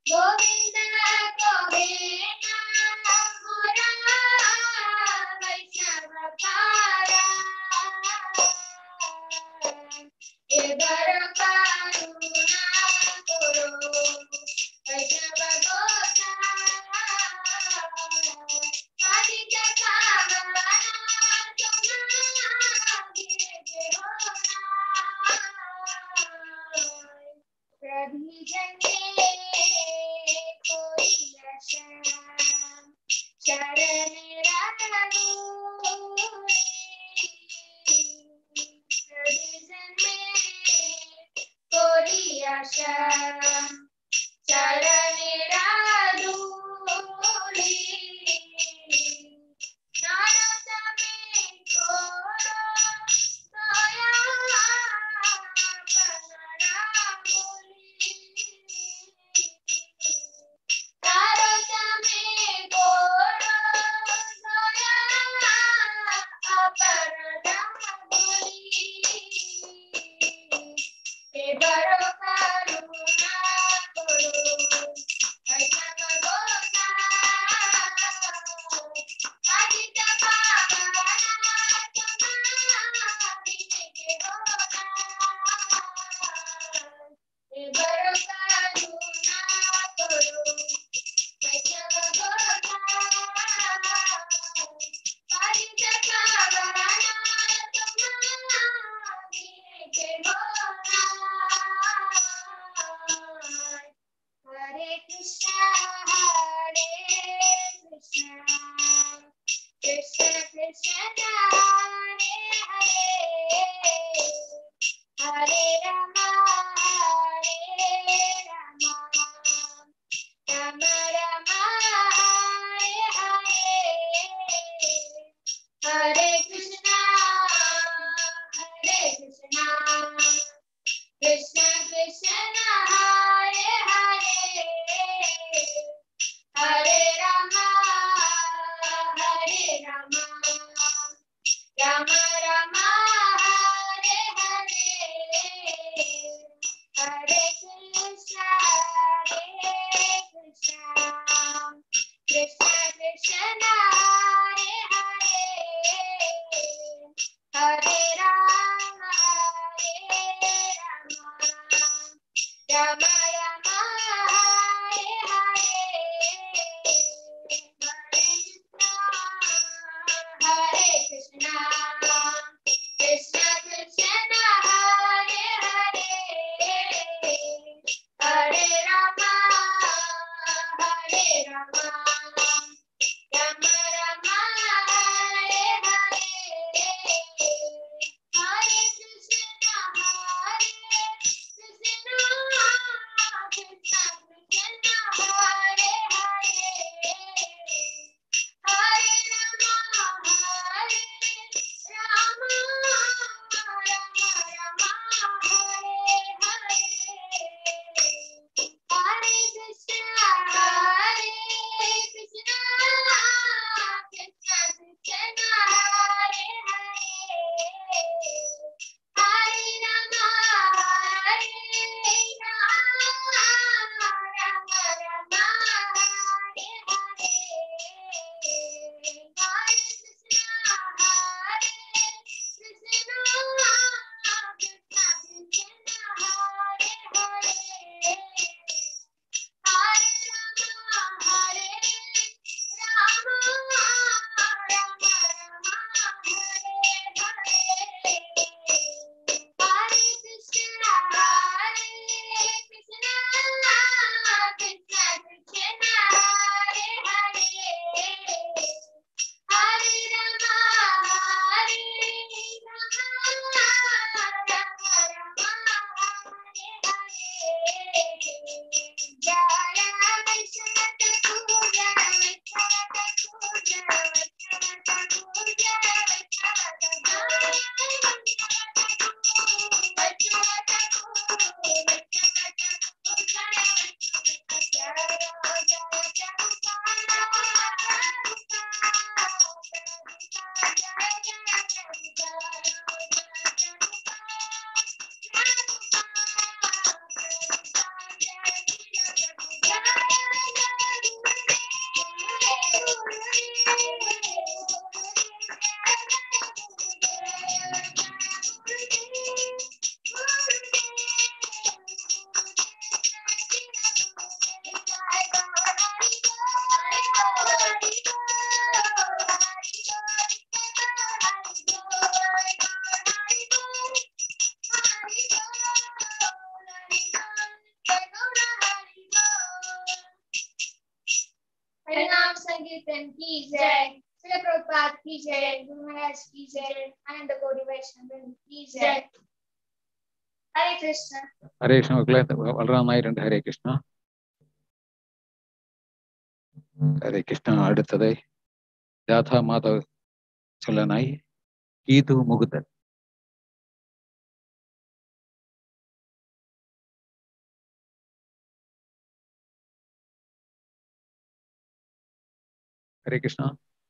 गोविंद गोविंद मोरा वैष्णव कारा एबर करुणा करो वैष्णव गोसाई आदित पावना तुम्हारे होना प्रभु जने कोई आशा शरण रघुरी कोई आशा चरण राधुरी नारद में घोरो दया बनरा बोली नारद में घोरो दया बनरा बोली एबर करुणा करो वैष्णव गोसाई आदित पावना तुम्हारे होना एबर करुणा करो वैष्णव गोसाई आदित पावना तुम्हारे होना हरे कृष्णा कृष्ण कृष्ण हरे हरे हरे राम राम राम हरे हरे हरे कृष्णा कृष्ण कृष्ण हरे हरे हरे राम राम राम हरे हरे हरे कृष्ण कृष्ण कृष्ण हरे हरे हरे राम राम राम हरे हरे हरे कृष्णा कृष्ण कृष्ण हरे हरे हरे राम राम राम हरे हरे हरे कृष्ण कृष्ण कृष्ण कृष्ण हरे हरे हरे राम राम राम हरे हरे हरे कृष्ण संकीर्तन की जय। श्री प्रभुपाद की जय। गुरु महाराज की जय। आनंद कोटि वैष्णव की जय। हरे कृष्ण. ഹരേ കൃഷ്ണ മക്കളെ, വളരെ നന്നായിട്ടുണ്ട്. ഹരേ കൃഷ്ണ, ഹരേ കൃഷ്ണ. അടുത്തത് രാധാമാധവ് ചൊല്ലാനായി ഗീതു മുകുന്ദൻ. हरे कृष्णा.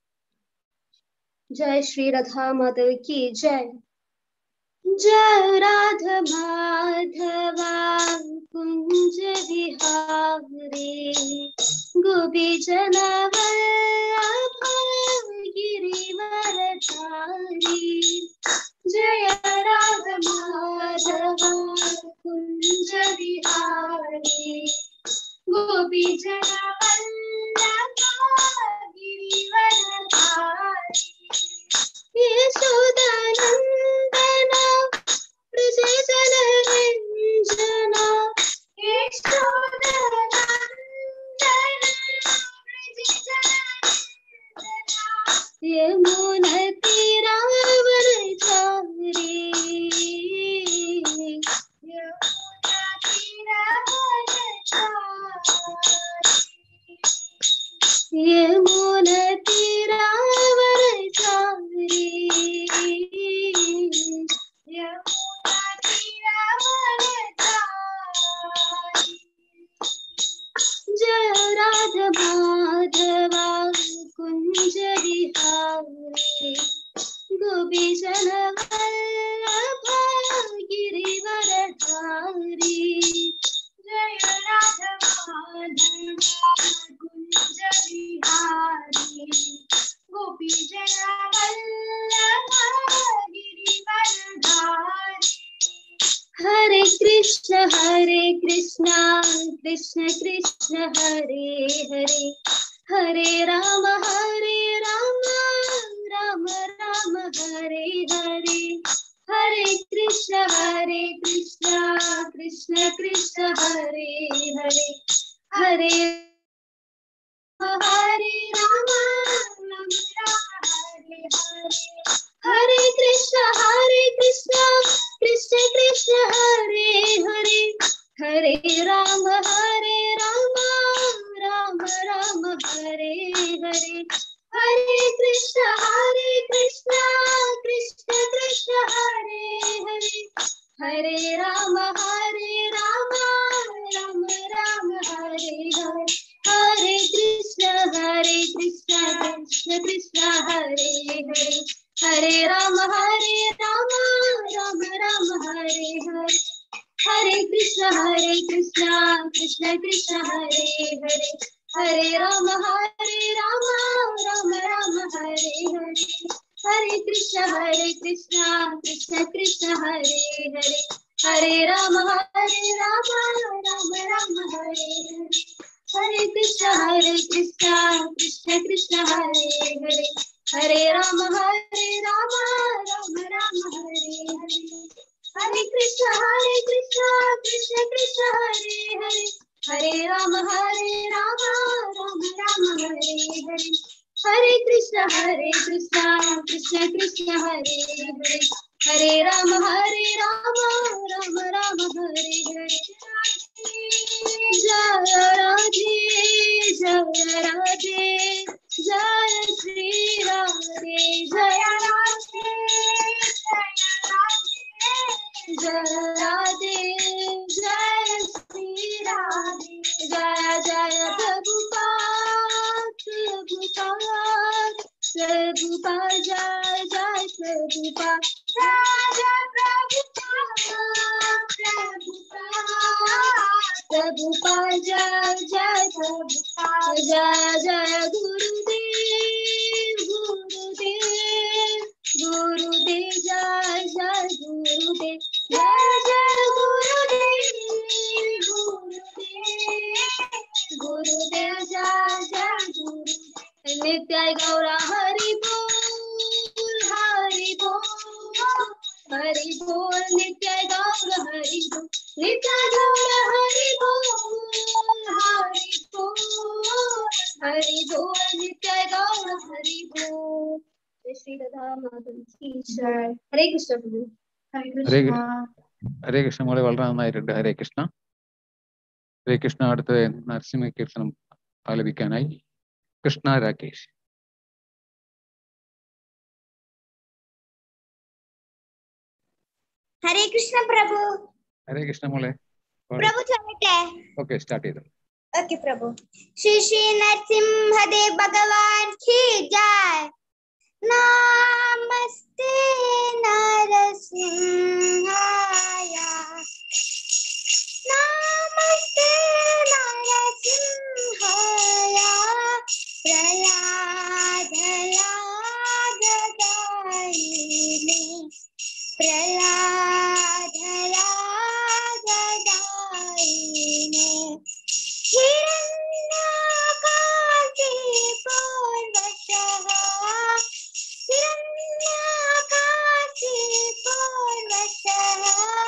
जय श्री राधा माधव की जय. जय राधा माधवा कुंज विहारी गोपीजन वल्लभ गिरिवरधारी. जय राधा माधवा कुंज विहारी गोपीजन वल्लभ गिरिवरधारी. यशोदानंदना ब्रजजन रंजना यशोदानंदना ब्रजजन रंजना यमुना तीरावरचारी यमुना तीरावरचारी यमुना तीरावरचारी यमुना तीरावरचारी. जय राधा माधवा कुंज विहारी गोपीजन वल्लभ गिरिवरधारी. जय राधा माधवा कुंज विहारी गोपीजन वल्लभ गिरिवरधारी. हरे कृष्ण कृष्ण कृष्ण हरे हरे हरे राम राम राम हरे हरे. हरे कृष्ण कृष्ण कृष्ण हरे हरे हरे हरे राम राम हरे हरे. हरे कृष्ण कृष्ण कृष्ण हरे हरे हरे राम राम राम हरे हरे. हरे कृष्ण कृष्ण कृष्ण हरे हरे हरे राम राम राम हरे हरे. हरे कृष्ण कृष्ण कृष्ण हरे हरे हरे राम राम राम हरे हरे. हरे कृष्ण कृष्ण कृष्ण हरे हरे हरे राम राम राम हरे हरे. हरे कृष्ण कृष्ण कृष्ण हरे हरे हरे राम राम राम हरे हरे. हरे कृष्ण कृष्ण कृष्ण हरे हरे हरे राम राम राम हरे हरे. हरे कृष्ण कृष्ण कृष्ण हरे हरे हरे राम राम राम हरे हरे. हरे कृष्ण कृष्ण कृष्ण हरे हरे हरे राम राम राम हरे हरे. जय राधे जय राधे जय श्री राधे जय राधे जय राधे जय श्री राधे. जय जय प्रभुपाद प्रभुपाद प्रभुपाद जय जय प्रभुपाद जय जय प्रभुपाद प्रभुपाद जय जय प्रभुपाद. जय जय गुरुदेव गुरुदेव गुरुदेव जय जय गुरुदेव. जय जय गुरुदेव गुरुदेव गुरुदेव जय जय गुरुदेव. नित्य गौरा हरि बोल हरि बोल हरि बोल. नित्य गौर हरि बोल नित्य गौर हरि बोल हरि बोल हरि बोल. नित्य राधा माधव की जय। हरे कृष्ण प्रभु। ഹരേ കൃഷ്ണ മോളെ വളരെ നന്നായിട്ടുണ്ട്. ഹരേ കൃഷ്ണ. ഹരേ കൃഷ്ണ. അടുത്ത നരസിംഹ കീർത്തനം ആലപിക്കാനായി കൃഷ്ണ രാകേഷ്. हरे कृष्ण प्रभु. ഹരേ കൃഷ്ണ മോളെ. प्रभु चलते. ഓക്കെ, സ്റ്റാർട്ട് ചെയ്തു. ओके प्रभु. श्री श्री नरसिंह देव भगवान की जय. नमस्ते नरसिंहाय. नमस्ते नरसिंहाय. प्रहलाद लाददायिने. प्रहलाद लाददायिने. हिरण्यकाशि पूर्वशः. हिरण्यकाशि पूर्वशः.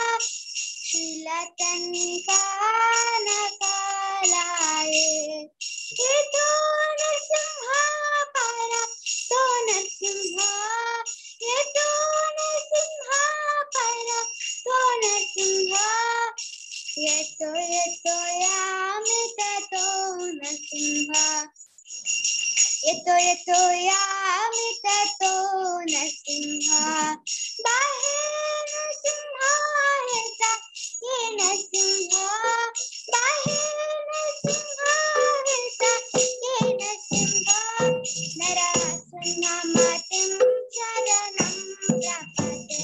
श्रीलतङ्कानकालाये. यतो नरसिंह पर तो नरसिंह. यतो नरसिंह पर तो नरसिंह. यतो यतो यामि ततो नरसिंह. यतो यतो यामि ततो नरसिंह. बाहे नरसिंह यता ये नरसिंह. बाहे नरसिंह यता ये नरसिंह. नरसिंहमतिं शरणं प्रपद्ये.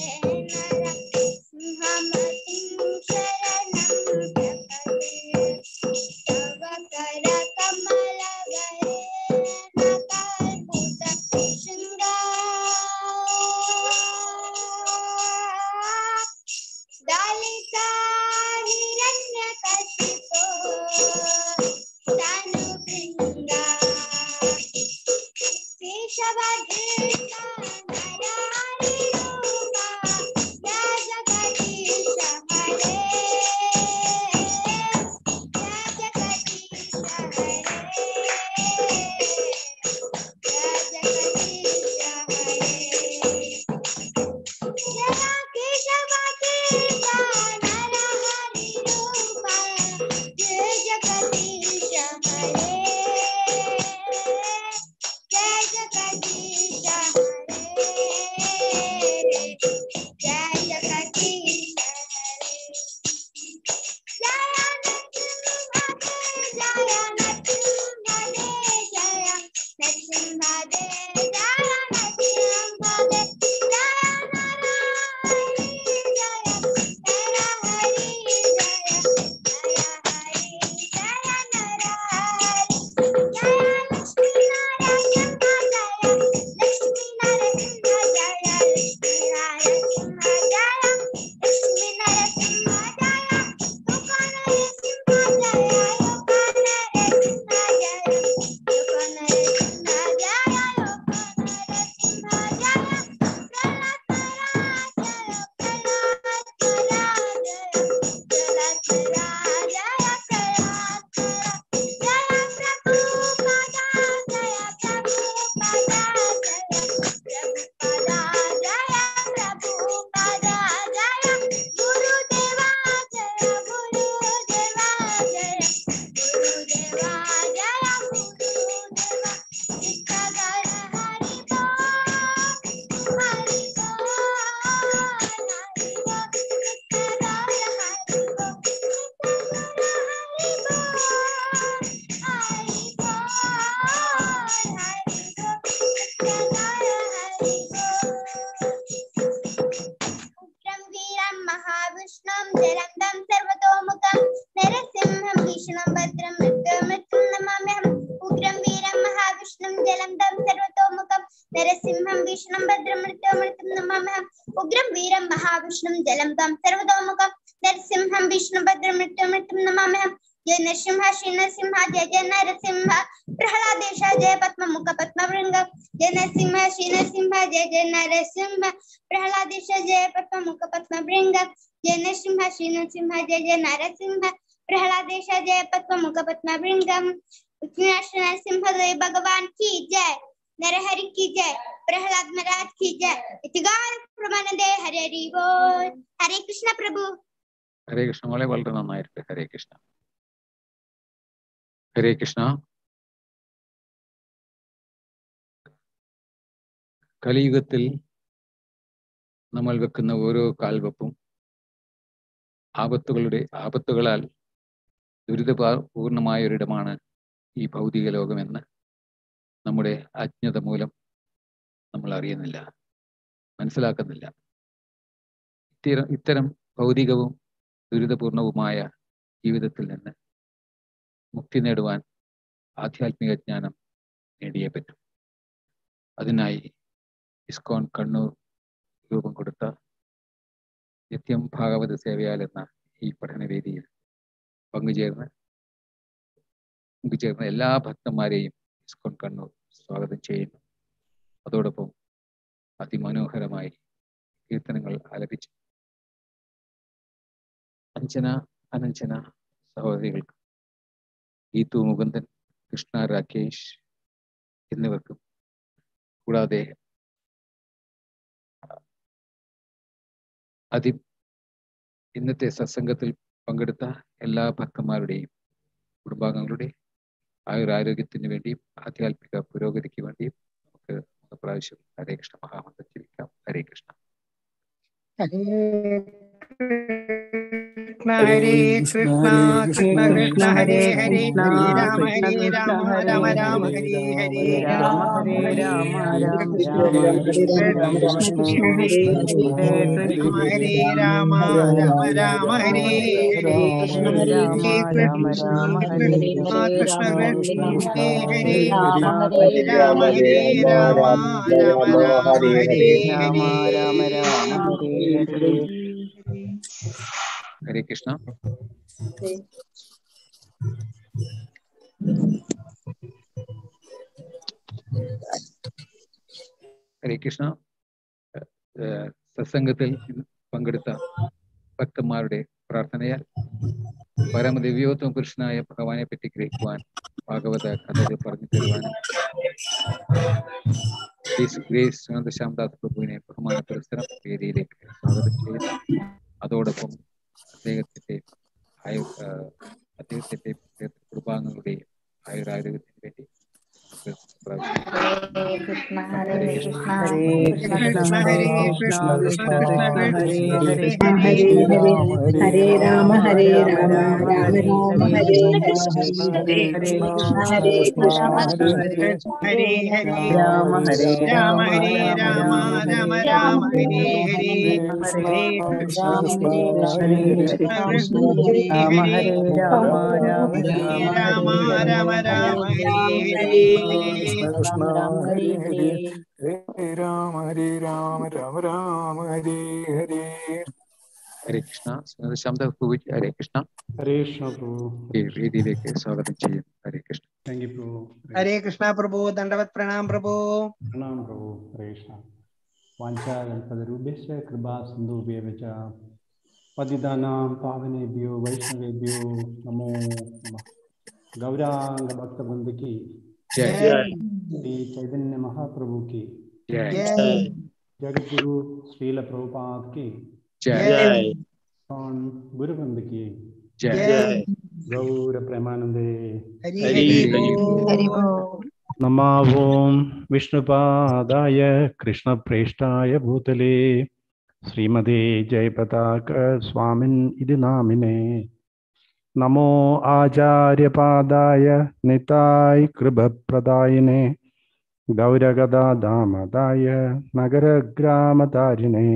नरसिंहमतिं शरणं प्रपद्ये. तव कर कमल गरे नकल्पित शृंगार. दलिता हिरण्यकशिपो तनुभृङ्गा. केशवधृता नरहरिरूपा. जय जगदीश हरे. जय जगदीश हरे. जय जगदीश हरे. जय केशवधृता नरहरिरूपा. जय जगदीश हरे. जय जगदीश हरे. जय जगदीश हरे. जय नरसिंह देव. जय नरसिंह देव. जय नरसिंह नरसिंहं भीषणं भद्रमृत्युमृत्युं नमाम्यहम्. उग्रं वीरं महाविष्णुं जलन्तं सर्वतोमुखं. नरसिंहं भीषणं भद्रमृत्युमृत्युं नमाम्यहम्. जय नरसिंह श्री नरसिंह जय जय नरसिंह. प्रहलादेश जय पद्ममुख पद्मभृंग. जय नरसिंह श्री नरसिंह जय जय नरसिंह. प्रहलादेश जय पद्ममुख पद्मभृंग. जय नरसिंह श्री नरसिंह जय जय नरसिंह. प्रहलादेश जय पद्ममुख पद्मभृंग. नरसिंह देव भगवान की जय. नरहरि की जय, प्रहलाद महाराज की जय। इतिगार प्रमानंदे हरे हरि बोल। हरे कृष्ण प्रभु। ഹരേ കൃഷ്ണ. മോളെ വളരെ നന്നായിട്ട്. ഹരേ കൃഷ്ണ. ഹരേ കൃഷ്ണ. കലിയുഗത്തിൽ നമ്മൾ വെക്കുന്ന ഓരോ കാൽവെപ്പും ആപത്തുകളാൽ ദുരിതപൂർണമായ ഒരിടമാണ് ഈ ഭൗതിക ലോകമെന്ന് നമ്മുടെ അജ്ഞത മൂലം നമ്മൾ അറിയുന്നില്ല, മനസ്സിലാക്കുന്നില്ല. ഇത്തരം ഭൗതികവും ദുരിതപൂർണവുമായ ജീവിതത്തിൽ നിന്ന് മുക്തി നേടുവാൻ ആധ്യാത്മിക ജ്ഞാനം നേടിയേ പറ്റും. അതിനായി ഇസ്കോൺ കണ്ണൂർ രൂപം കൊടുത്ത നിത്യം ഭാഗവത സേവയാൽ എന്ന ഈ പഠനവേദിയിൽ പങ്കുചേർന്ന എല്ലാ ഭക്തന്മാരെയും ഇസ്കോൺ കണ്ണൂർ സ്വാഗതം ചെയ്യുന്നു. അതോടൊപ്പം അതിമനോഹരമായി കീർത്തനങ്ങൾ ആലപിച്ചു അനഞ്ജന സഹോദരികൾക്ക്, ഗീതു മുകുന്ദൻ, കൃഷ്ണ രാകേഷ് എന്നിവർക്കും, കൂടാതെ ഇന്നത്തെ സത്സംഗത്തിൽ പങ്കെടുത്ത എല്ലാ ഭക്തന്മാരുടെയും കുടുംബാംഗങ്ങളുടെ ആയുരാരോഗ്യത്തിന് വേണ്ടിയും ആധ്യാത്മിക പുരോഗതിക്ക് വേണ്ടിയും നമുക്ക് പ്രാവശ്യം ഹരേ കൃഷ്ണ മഹാമന്ത്രം ജപിക്കാം. ഹരേ കൃഷ്ണ. ഹരേ കൃഷ്ണ കൃഷ്ണ കൃഷ്ണ ഹരേ ഹരേ ഹരേ രാമ രാമ രാമ ഹരേ ഹരേ രാമ രാമ കൃഷ്ണ കൃഷ്ണ ഹരേ ഹരേ രാമ രാമ ഹരേ ഹരേ കൃഷ്ണ കൃഷ്ണ കൃഷ്ണ ഹരേ ഹരേ രാമ ഹരേ രാമ ഹരേ ഹരേ ഹരേ കൃഷ്ണ. ഹരേ കൃഷ്ണ. സത്സംഗത്തിൽ പങ്കെടുത്ത ഭക്തന്മാരുടെ പ്രാർത്ഥനയാൽ പരമദിവ്യോത്തമ പുരുഷനായ ഭഗവാനെ പറ്റി ഗ്രഹിക്കുവാൻ, ഭാഗവത കഥകൾ പറഞ്ഞു തരുവാനും ഗ്രേസ് ശ്യാംദാസ് പ്രഭുവിനെ ബഹുമാന പുരസ്സരം വേദിയിലേക്ക് സ്വാഗതം ചെയ്യുന്നു. അതോടൊപ്പം അദ്ദേഹത്തിന്റെ കുടുംബാംഗങ്ങളുടെയും ആയുരാരോഗ്യത്തിന് വേണ്ടി ഹരേ കൃഷ്ണ ഹരേ കൃഷ്ണ കൃഷ്ണ കൃഷ്ണ ഹരേ കൃഷ്ണ കൃഷ്ണ കൃഷ്ണ ഹരേ ഹരേ ഹരേ രാമ ഹരേ രാമ രാമ രാമ ഹരേ ഹരേ കൃഷ്ണ ഹരേ കൃഷ്ണ ഹരേ ഹരേ രാമ ഹരേ രാമ ഹരേ രാമ രാമ ഹരേ ഹരേ ഹരേ രാമ ഹരേ കൃഷ്ണ കൃഷ്ണ ഹരേ ഹരേ രാമ രാമ രാമ ഹരേ ഹരേ കൃഷ്ണ ഹരേ ഹരേ ഹരേ രാമ രാമ രാമ ഹരേ ഹരേ. ഹരേ കൃഷ്ണ. ശ്യാംദാസ് പ്രഭു ഹരേ കൃഷ്ണ. ഹരേ കൃഷ്ണ പ്രഭു. വേദിയിലേക്ക് സ്വാഗതം ചെയ്യും. ഹരേ കൃഷ്ണ. താങ്ക് യു പ്രഭു. ഹരേ കൃഷ്ണ പ്രഭു. ദണ്ഡവത് പ്രണാം പ്രഭു. പ്രണാം പ്രഭു. ഹരേ കൃഷ്ണ. വാഞ്ചാകൽപതരുഭ്യശ്ച കൃപാ സിന്ധുഭ്യഃ ച പതിതാനാം പാവനേഭ്യോ വൈഷ്ണവേഭ്യോ നമോ നമഃ. गौरांग भक्त वृंद की जय. श्री चैतन्य महाप्रभु की जय. जगत गुरु श्रील प्रभुपाद की जय. गुरुवृंद की जय. गौर प्रेमानंदे हरि बोल. नमो ओम विष्णुपादाय कृष्ण प्रेष्ठाय भूतले श्रीमते जयपताक स्वामिन् इति नामिने. नमो आचार्यपादाय निताय कृपप्रदायिने गौरगदादामदाय नगरग्रामतारिणे.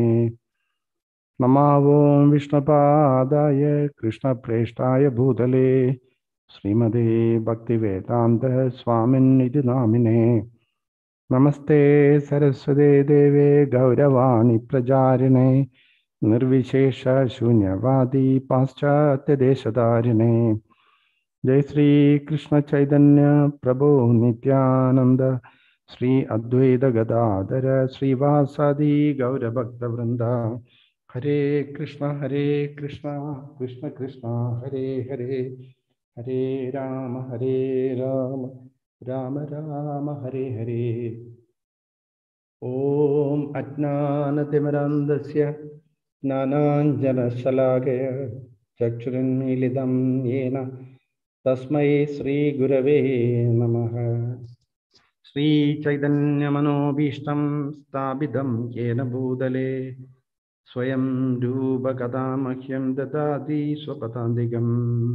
नमो ओं विष्णुपादाय कृष्णप्रेष्ठाय भूतले श्रीमते भक्तिवेदान्त स्वामिन् इति नामिने. नमस्ते सरस्वते देवे गौरवाणी प्रचारिणे निर्विशेष शून्यवादी पाश्चात्य देशधारिणे. जय श्री कृष्ण चैतन्य प्रभु नित्यानंद श्री अद्वैत गदाधर श्रीवासादि गौर भक्त वृंदा. हरे कृष्ण कृष्ण कृष्ण हरे हरे हरे राम राम राम हरे हरे। ॐ अज्ञानतिमिरान्धस्य ज्ञानाञ्जनशलाकया चक्षुरुन्मीलितं येन तस्मै श्रीगुरवे नमः। श्रीचैतन्यमनोभीष्टं स्थापितं येन भूतले स्वयं रूपकदा मह्यं ददाति स्वपदान्तिकम्।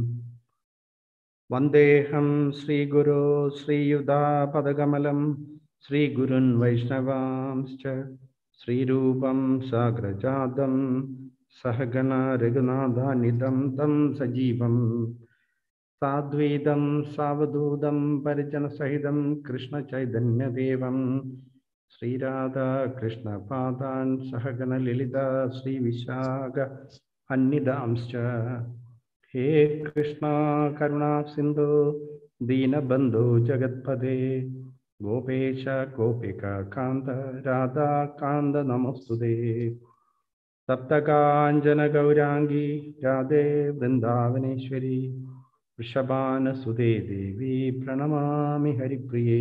वन्देऽहं श्रीगुरो श्रीयुतापदकमलं श्रीगुरुन् वैष्णवांश्च श्रीरूपं साग्रजातं सहगण रघुनाथान्वितं तं सजीवं साद्वैतं सावधूतं परिजनसहितं कृष्णचैतन्यदेवं श्रीराधा कृष्णपादान् सहगण ललिता श्रीविशाख अन्निदांश्च। हे कृष्णा करुणा सिंधु दीनबंधु जगत्पते गोपेश गोपिका कांत राधा कांत नमोस्तुते। सप्तकांजन गौरांगी राधे वृंदावनेश्वरी वृषभानुसुते देवी प्रणमामि हरिप्रिये।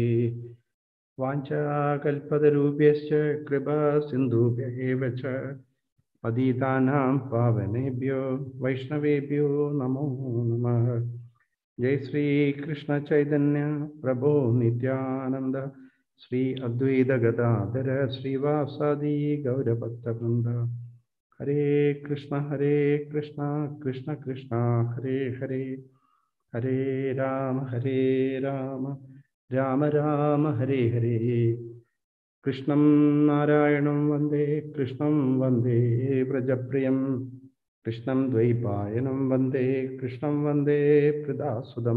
वाञ्छाकल्पतरुभ्यश्च कृपा सिन्धुभ्यः एव च पतितानां पावनेभ्यो वैष्णवेभ्यो नमो नमः। जय श्री कृष्ण चैतन्य प्रभो नित्यानंद श्री अद्वैत गदाधर श्रीवासादि गौरभक्तवृंद। हरे कृष्ण कृष्ण कृष्ण हरे हरे, हरे राम राम राम हरे हरे। कृष्णं नारायणं वन्दे कृष्णं वन्दे व्रजप्रियं कृष्णं द्वैपायनं वन्दे कृष्णं वन्दे प्रदासुदं।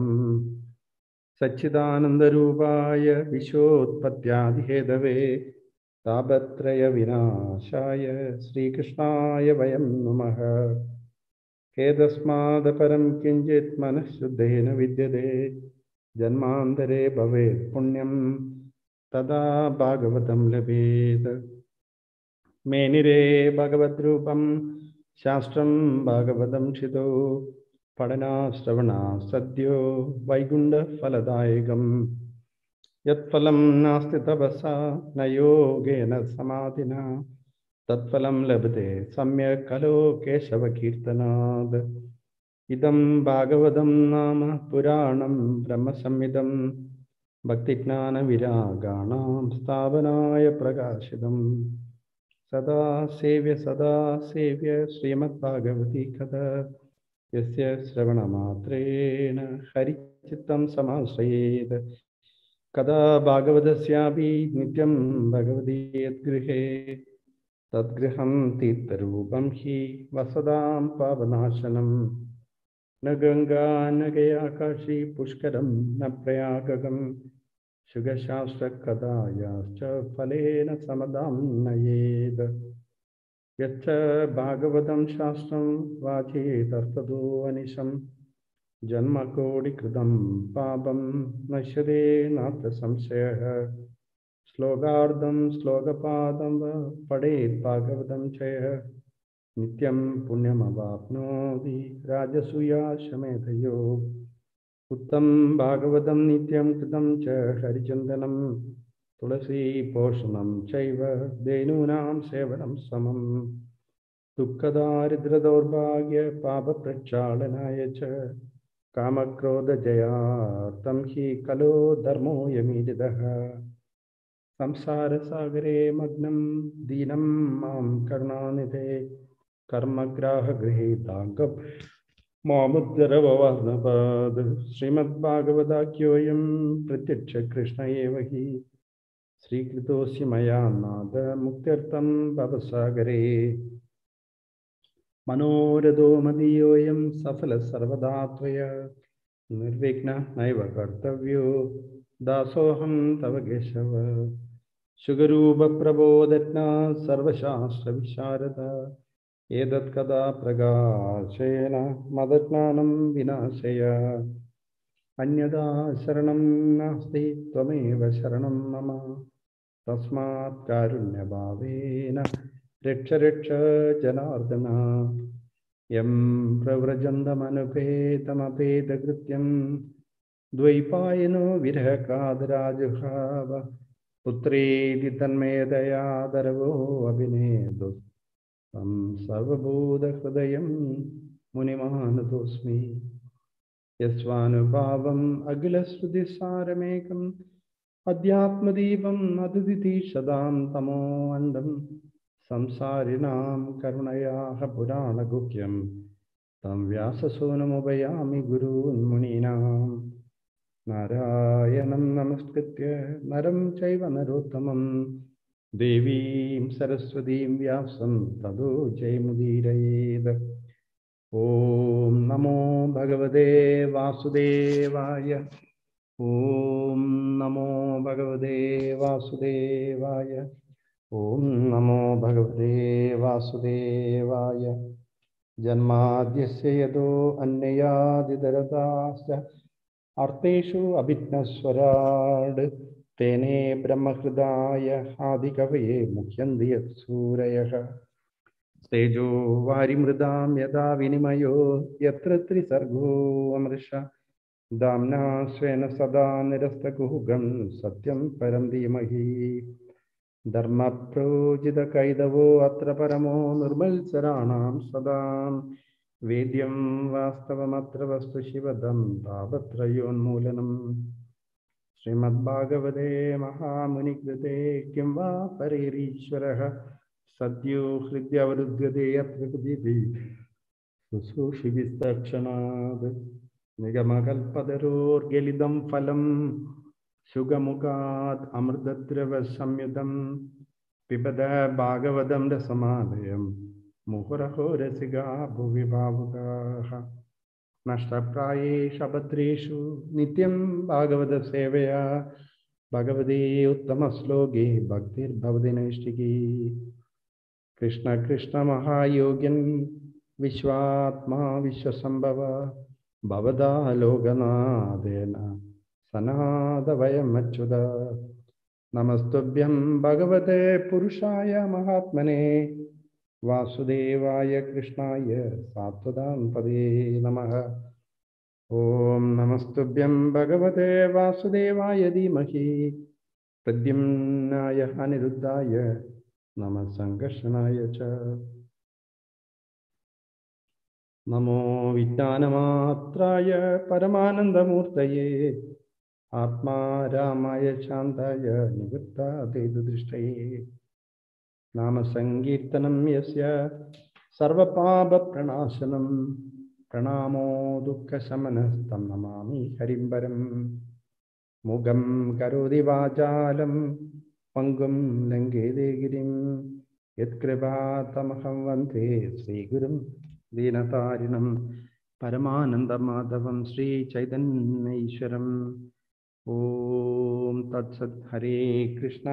सच्चिदानन्दरूपाय विश्वोत्पत्त्यादिहेतवे तापत्रयविनाशाय श्रीकृष्णाय वयं नमः। केतस्मादपरं किञ्चित् मनःशुद्धेन विद्यते जन्मान्तरे भवेत् पुण्यं तदा भागवतं लभेत्। मेनिरे भगवद्रूपं शास्त्रं भागवतं शितो पठना श्रवणा सद्यो वैकुण्ठफलदायकम्। यत्फलं नास्ति तपसा न योगेन समाधिना तत्फलं लभते सम्यक् खलु केशवकीर्तनात्। इदं भागवतं नाम पुराणं ब्रह्मसंहितं भक्तिज्ञानविरागाणां स्थापनाय प्रकाशितं। सदा सेव्य श्रीमद्भागवती कथा यस्य श्रवणमात्रेण हरिचित्तं समाश्रयेत्। कदा भागवतस्यापि नित्यं भगवती यद्गृहे तद्गृहं तीर्थरूपं हि वसदां पावनाशनं। न गंगा न गया काशी पुष्करं न प्रयागं शुगशास्त्रकथायाश्च फलेन समदां नयेत्। यच्च भागवतं शास्त्रं वाचेतस्ततो अनिशं जन्मकोटिकृतं पापं नश्यते नात्र संशयः। श्लोकार्धं श्लोकपादं वा पठेत् भागवतं चयः नित्यं पुण्यमवाप्नोति राजसूयाश्वमेधयो। उत्तमं भागवतं नित्यं कृतं च हरिचन्दनं तुलसी पोषणं चैव धेनूनां सेवनं समं। दुःखदारिद्र्यदौर्भाग्य पापप्रक्षालनाय च कामक्रोधजयार्थं हि खलु धर्मोऽयमीरितः। संसारसागरे मग्नं दीनं मां करुणानिधे कर्मग्राहगृहीताङ्गं मामुद्धरववर्णपाद। श्रीमद्भागवताख्योऽयं प्रत्यक्ष कृष्ण एव हि श्रीकृतोऽसि मया नाथ मुक्त्यर्थं भवसागरे। मनोरथो मदीयोऽयं सफलः सर्वदा त्वया निर्विघ्नः नैव कर्तव्यो दासोऽहं तव केशव। शुगरूपप्रबोधज्ञा सर्वशास्त्रविशारद एतत्कदा प्रकाशेन मदज्ञानं विनाशय। अन्यदा शरणं नास्ति त्वमेव शरणं मम तस्मात् कारुण्यभावेन रक्ष जनार्दन। यं प्रव्रजन्तमनुपेतमपेतकृत्यं द्वैपायनो विरहकादराजुहाव पुत्रेति तन्मयदयादरवो अभिनेदु तं सर्वबोधहृदयं मुनिमानतोऽस्मि। यस्वानुभावम् अखिलश्रुतिसारमेकम् अध्यात्मदीपम् अदुदितीशदां तमोऽण्डं संसारिणां करुणयाः पुराणगुह्यं तं व्याससूनुमुपयामि गुरून्मुनीनाम्। नारायणं नमस्कृत्य नरं चैव नरोत्तमं देवीं सरस्वतीं व्यासं ततो जयमुदीरयेत्। ॐ नमो भगवते वासुदेवाय। ॐ नमो भगवते वासुदेवाय। ॐ नमो भगवते वासुदेवाय। जन्माद्यस्य यतो अन्ययादितरताश्च अर्थेषु अभिज्ञस्वराड् तेने ब्रह्महृदाय आदिकवये मुह्यन्ति यत्सूरयः। तेजो वारिमृदां यदा विनिमयो यत्र त्रिसर्गो अमृषा दाम्ना स्वेन सदा निरस्तकुहकं सत्यं परं धीमहि। धर्मप्रोजितकैतवो अत्र परमो निर्मत्सराणां सदा वेद्यं वास्तवमत्र वस्तु शिवदं तापत्रयोन्मूलनम्। श्रीमद्भागवते महामुनिकृते किं वा परेरीश्वरः सद्यो हृद्यवरुध्यते यत्र कुतिभिः शुश्रूषिभिस्तक्षणात्। निगमकल्पतरोर्गलितं फलं शुगमुखात् अमृतद्रवसंयुतं पिबत भागवतं रसमालयं मुहुरहो रसिका भुवि भावुकाः। नष्टप्रायेषु अभद्रेषु नित्यं भागवतसेवया भगवते उत्तमश्लोके भक्तिर्भवति नैष्टिकी। कृष्ण कृष्ण महायोगिन् विश्वात्मा विश्वसंभव भवदा लोकनाथेन सनातवयमच्युत। नमस्तुभ्यं भगवते पुरुषाय महात्मने वासुदेवाय कृष्णाय सात्वतां-पदे नमः। ॐ नमस्तुभ्यं भगवते वासुदेवाय धीमहि प्रद्युम्नाय अनिरुद्धाय नमः संकर्षणाय च। नमो विज्ञानमात्राय परमानन्दमूर्तये आत्मा रामाय शान्ताय निवृत्तादेतुदृष्टये। नाम संकीर्तनं यस्य सर्वपापप्रणाशनं प्रणामो दुःखशमनस्तं नमामि हरिं परं। मुगं करोति वाचालं पंगुं लङ्घयते गिरिं यत्कृपातमहं वन्दे श्रीगुरुं दीनतारिणं परमानन्दमाधवं श्रीचैतन्यईश्वरम्। ॐ तत्सत्। Hare Krishna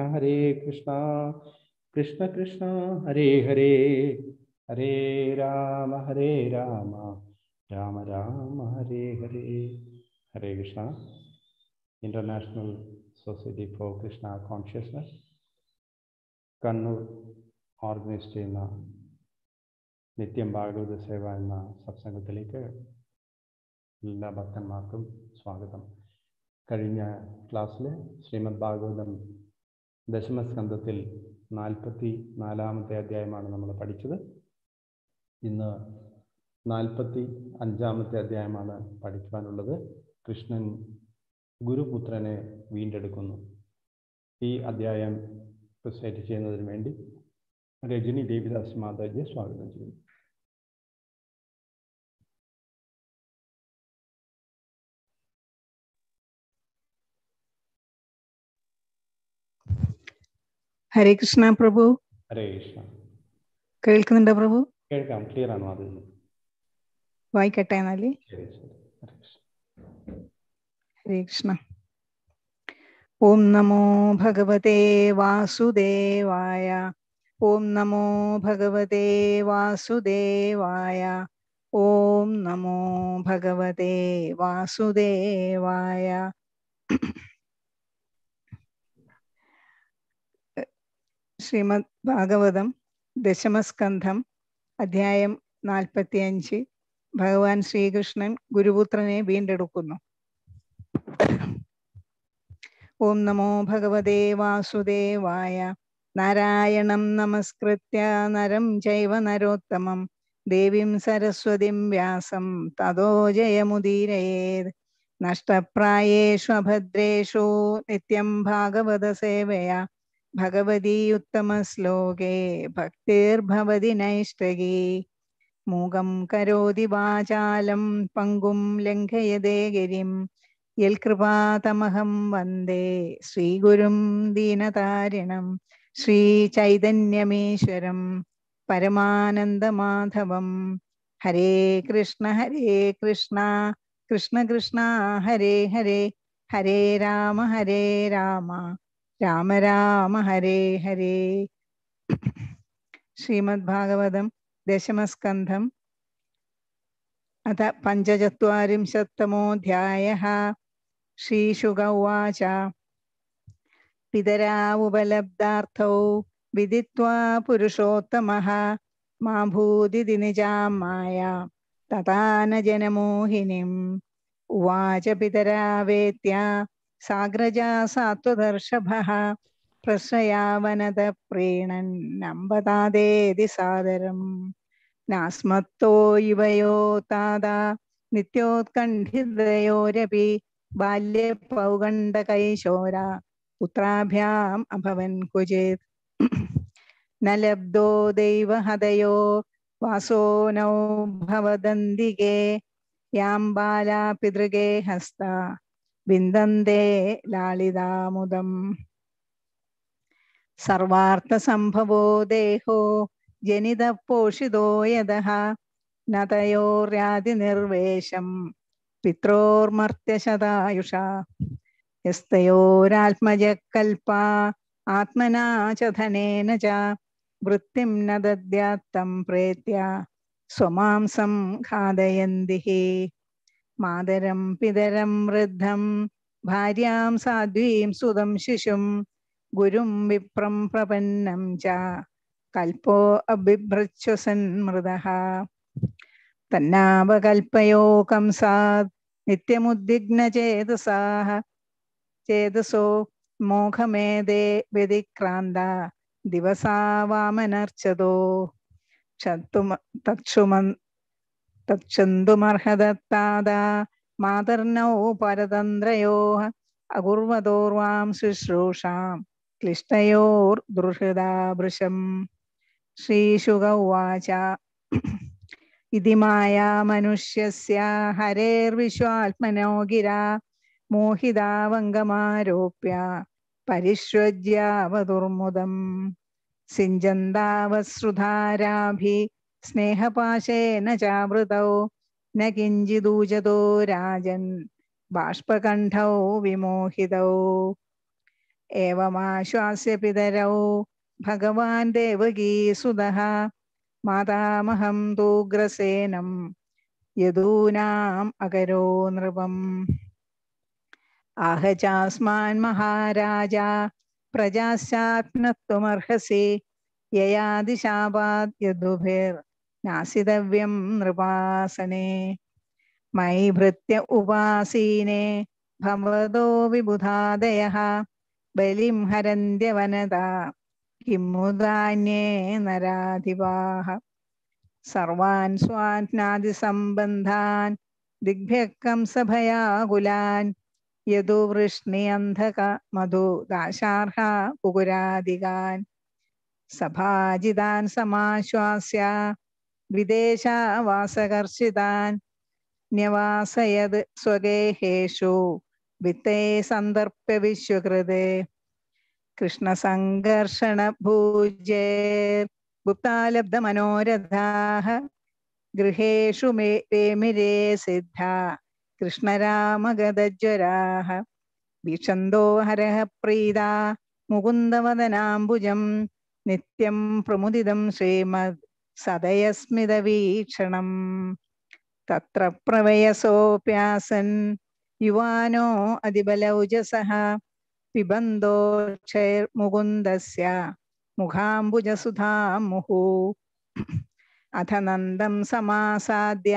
Krishna Krishna Hare Hare, Hare Ram Ram Ram Hare Hare. Hare Krishna. International society for Krishna consciousness Kannur organise ചെയ്യുന്ന നിത്യം ഭാഗവത സേവ എന്ന സത്സംഗത്തിലേക്ക് എല്ലാ ഭക്തന്മാർക്കും സ്വാഗതം. കഴിഞ്ഞ ക്ലാസ്സിൽ ശ്രീമദ് ഭാഗവതം ദശമസ്കന്ധത്തിൽ 44-ാമത്തെ അധ്യായമാണ് നമ്മൾ പഠിച്ചത്. ഇന്ന് 45-ാമത്തെ അധ്യായമാണ് പഠിക്കുവാനുള്ളത്. കൃഷ്ണൻ ഗുരുപുത്രനെ വീണ്ടെടുക്കുന്നു. ഈ അധ്യായം റിസൈറ്റ് ചെയ്യുന്നതിന് വേണ്ടി രജനി ദേവിദാസ് മാതാജിയെ സ്വാഗതം ചെയ്യുന്നു. ഹരേ കൃഷ്ണ പ്രഭു. ഹരേ കൃഷ്ണ. കേൾക്കുന്നുണ്ടോ പ്രഭു? കേൾക്കാം, ക്ലിയർ ആണ് മാതാജി. വായിക്കട്ടെ എന്നാല്. ഹരേ കൃഷ്ണ. ഓം നമോ ഭഗവതേ വാസുദേവായ. ഓം നമോ ഭഗവതേ വാസുദേവായ. ഓം നമോ ഭഗവതേ വാസുദേവായ. ശ്രീമദ് ഭാഗവതം ദശമസ്കന്ധം അധ്യായം 45. ഭഗവാൻ ശ്രീകൃഷ്ണൻ ഗുരുപുത്രനെ വീണ്ടെടുക്കുന്നു. ഓം നമോ ഭഗവതേ വാസുദേവായ. നാരായണം നമസ്കൃത്യ നരം ചൈവ നരോത്തമം ദേവീം സരസ്വതിം വ്യാസം തതോ ജയമുദീരയേത്. നഷ്ടപ്രായേഷു അഭദ്രേഷു നിത്യം ഭാഗവത സേവയാ ഭഗവതി ഉത്തമശ്ലോകേ ഭക്തിർഭവതി നൈഷ്ടകീ. മൂകം കരോതി വാചാലം പങ്കും ലംഘയതേ ഗിരിം യൽകൃപാതമഹം വന്ദേ ശ്രീഗുരും ദീനതാരിണം. ശ്രീചൈതന്യമീശ്വരം പരമാനന്ദമാധവം. ഹരേ കൃഷ്ണ കൃഷ്ണ കൃഷ്ണ ഹരേ ഹരേ, ഹരേ രാമ രാമ രാമ ഹരേ ഹരേ. ശ്രീമദ് ഭാഗവതം ദശമസ്കന്ധം അഥ പഞ്ചചത്വാരിംശത്തമോऽധ്യായः. ശ്രീശുക ഉവാച. പിതരാ ഉപലബ്ധാർത്ഥൗ വിദിത്വാ പുരുഷോത്തമഃ മാ ഭൂതിതി നിജാം മായാ തഥാ ന ജനമോഹിനിം. ഉവാച പിതരാ വേത്യ സാഗ്രജാ സാത്വദർശഭഃ പ്രശ്രയാവനത പ്രീണന്നമ്പതാദേതി സാദരം. നാസ്മത്തോ യുവയോ താതാ നിത്യോത്കണ്ഠിതയോരപി ബാല്യേ പൗഗണ്ഡകൈശോര പുത്രാഭ്യാം അഭവൻ ക്വചിത്. ന ലബ്ധോ ദൈവഹതയോ വാസോ നൗ ഭവദന്തികേ യാം ബാലാ പിതൃകേ ഹസ്ത വിന്ദന്തേ ലാളിതാമുദം. സർവാർത്ഥസംഭവോ ദേഹോ ജനിത പോഷിതോ യദഃ ന തയോർയാതിനിർവേശം പിത്രോർമർത്യശതായുഷാ. യസ്തയോരാത്മജകൽപാ ആത്മനാ ച ധനേന ച വൃത്തിം ന ദദ്യാത്തം പ്രേത്യ സ്വമാംസം ഖാദയന്തി. മാതരം പിതരം വൃദ്ധം ഭാര്യാം സാധ്വീം സുതം ശിശും ഗുരും വിപ്രം പ്രപന്നം ച കൽപ്പോ അബിഭ്രച്ഛസന്മൃതഃ. തന്നാവകൽപ്പയോ കംസാദ് നിത്യമുദ്വിഗ്നചേതസോ മോഹമേദേ വ്യതിക്രാന്ത ദിവസാ വാമനർച്ചതോ. തക്ഷന്തുമർഹദത്താദാ മാതർനൗ പരതന്ത്രയോഃ അകുർവതോർവാം ശുശ്രൂഷാം ക്ലിഷ്ടയോർദൃഹൃദാ വൃശം. ശ്രീശുക ഉവാച. ഇതി മായാ മനുഷ്യസ്യ ഹരേർവിശ്വാത്മനോ ഗിരാ മോഹിതാവംഗമാരോപ്യ പരിഷ്വജ്യാവതുർമുദം. സിഞ്ചന്താവശ്രുധാരാഭി സ്നേഹപാശേന ചാവൃതൗ ന കിഞ്ചിദൂജതോ രാജൻ ബാഷ്പകണ്ഠൗ വിമോഹിതൗ. ഏവമാശ്വാസ്യ പിതരൗ ഭഗവാൻ ദേവകീസുതഃ മാതാമഹം തൂഗ്രസേനം യദൂനാം അകരോ നൃപം. ആഹ ചാസ്മാൻ മഹാരാജ പ്രജാശ്ചാത്മത്വമർഹസി യയാദിശാപാദ് യദുഭിർ നാസിതവ്യം നൃപാസനേ. മയി ഭൃത്യ ഉപാസീനേ ഭവതോ വിബുധാദയഃ ബലിം ഹരന്ത്യവനതാ കിമുദാന്യേ നരാധിപാഃ. സർവാൻ സ്വാജ്ഞാതിസംബന്ധാൻ ദിഗ്ഭ്യഃ കംസഭയാകുലാൻ യദുവൃഷ്ണിയന്ധക മധു ദാശാർഹ കുകുരാദികാൻ. സഭാജിതാൻ സമാശ്വാസ്യ വിദേശാവാസകർഷിതാൻ ന്യവാസയത് സ്വഗേഹേഷു വിത്തേ സന്ദർപ്യ വിശ്വകൃതേ. കൃഷ്ണസംഘർഷണ ഭൂജേർ ഗുപ്താലബ്ധമനോരഥാഃ ഗൃഹേഷു വേമിരേ സിദ്ധ കൃഷ്ണരാമഗതജ്വരാഃ. ഭീഷന്തോ ഹരഃ പ്രീതാ മുകുന്ദവദനാംബുജം നിത്യം പ്രമുദിതം ശ്രീമദ് സദയസ്മിതവീക്ഷണം. തത്ര പ്രവയസോപ്യാസൻ യുവാനോ അതിബലൗജസഃ പിബന്തോക്ഷൈർമുകുന്ദസ്യ മുഖാംബുജസുധാം മുഹു. അഥ നന്ദം സമാസാദ്യ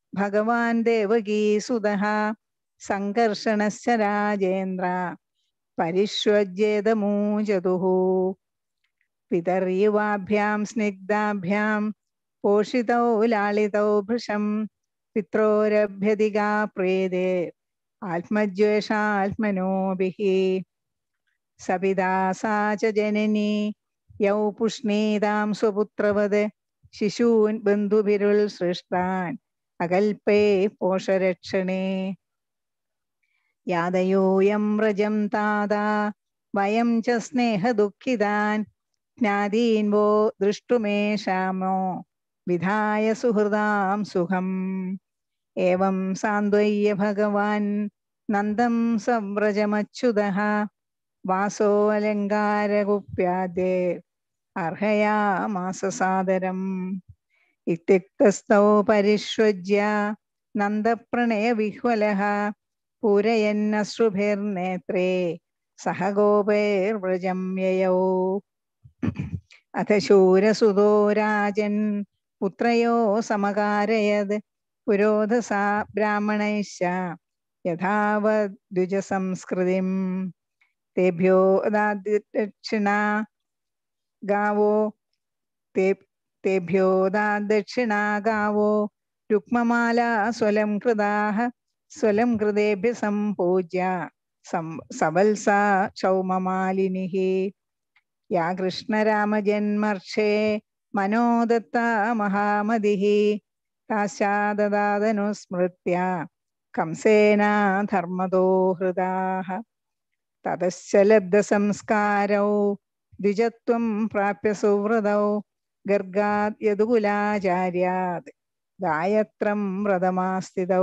ഭഗവാൻ ദേവകീസുതഃ സംകർഷണശ്ച രാജേന്ദ്ര പരിഷ്വജ്യേതമൂചതുः പിതർയുവാഭ്യാം സ്നിഗ്ധാഭ്യാം പോഷിതൗ ലാളിതൗ ഭൃശം പിത്രോരഭ്യധികാ പ്രീതേ ആത്മജ്വേഷാത്മനോഭിः സപിതാ സാ ച ജനനി യൗ പുഷ്ണീതാം സ്വപുത്രവത് ശിശൂൻ ബന്ധുഭിരുൾ സൃഷ്ടാൻ അകൽപേ പോഷരക്ഷണേ യാതയോയം വ്രജം താതാ വയം ച സ്നേഹദുഃഖിതാൻ ജ്ഞാതീൻ വോ ദൃഷ്ടുമേഷാമോ വിധായ സുഹൃദാം സുഖം ഏവം സാന്ത്വയ്യ ഭഗവാൻ നന്ദം സവ്രജമച്യുതഃ വാസോऽലങ്കാരകുപ്യാദേ അർഹയാമാസ സാദരം ഇത്യുക്തസ്ഥൗ പരിഷ്വജ്യ നന്ദപ്രണയവിഹ്വലഃ പൂരയന്നശ്രുഭിർനേത്രേ സഹ ഗോപൈർവ്രജം യയൗ അഥ ശൂരസുതോ രാജൻ പുത്രയോ സമകാരയത് പുരോധസാ ബ്രാഹ്മണൈശ്ച യഥാവദ്വിജസംസ്കൃതിം തേഭ്യോ ദാദക്ഷിണാ ഗാവോ തേഭ്യോ ദാദക്ഷിണാ ഗാവോ രുക്മമാല സ്വലം കൃതാഃ സ്വലം കൃതേഭ്യ സംപൂജ്യ സവത്സാ ക്ഷൗമമാലിനിഃ യാ കൃഷ്ണരാമജന്മർഷേ മനോദത്താ മഹാമതിഃ താശ്ചാദദാതനുസ്മൃത്യ കംസേന ധർമ്മദോ ഹൃതാഃ തതശ്ച ലബ്ധസംസ്കാരൗ ദ്വിജത്വം പ്രാപ്യ സുവ്രതൗ ഗർഗാദ് യദുകുലാചാര്യാത് ഗായത്രം വ്രതമാസ്ഥിതൗ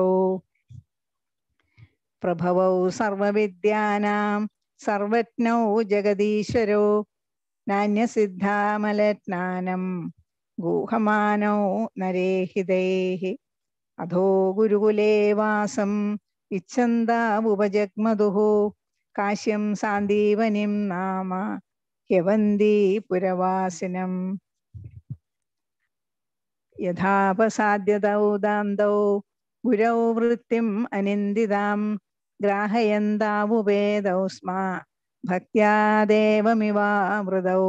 പ്രഭവൗ സർവവിദ്യാനാം സർവജ്ഞൗ ജഗദീശ്വരോ നാന്യസിദ്ധാമലജ്ഞാനം ഗൂഹമാനോ നരേഹിതൈഃ അധോ ഗുരുകുലേ വാസം ഇച്ഛന്താവുപജഗ്മതുഃ കാശ്യം സാന്ദീവനിം നാമ ഹ്യവന്തി പുരവാസിനം യഥാപസാദ്യതൗ ദാന്തൗ ഗുരൗ വൃത്തിം അനിന്ദിതാം ഗ്രാഹയന്താവുപേദൗ സ്മ ഭക്ത്യാ ദേവമിവാമൃതൗ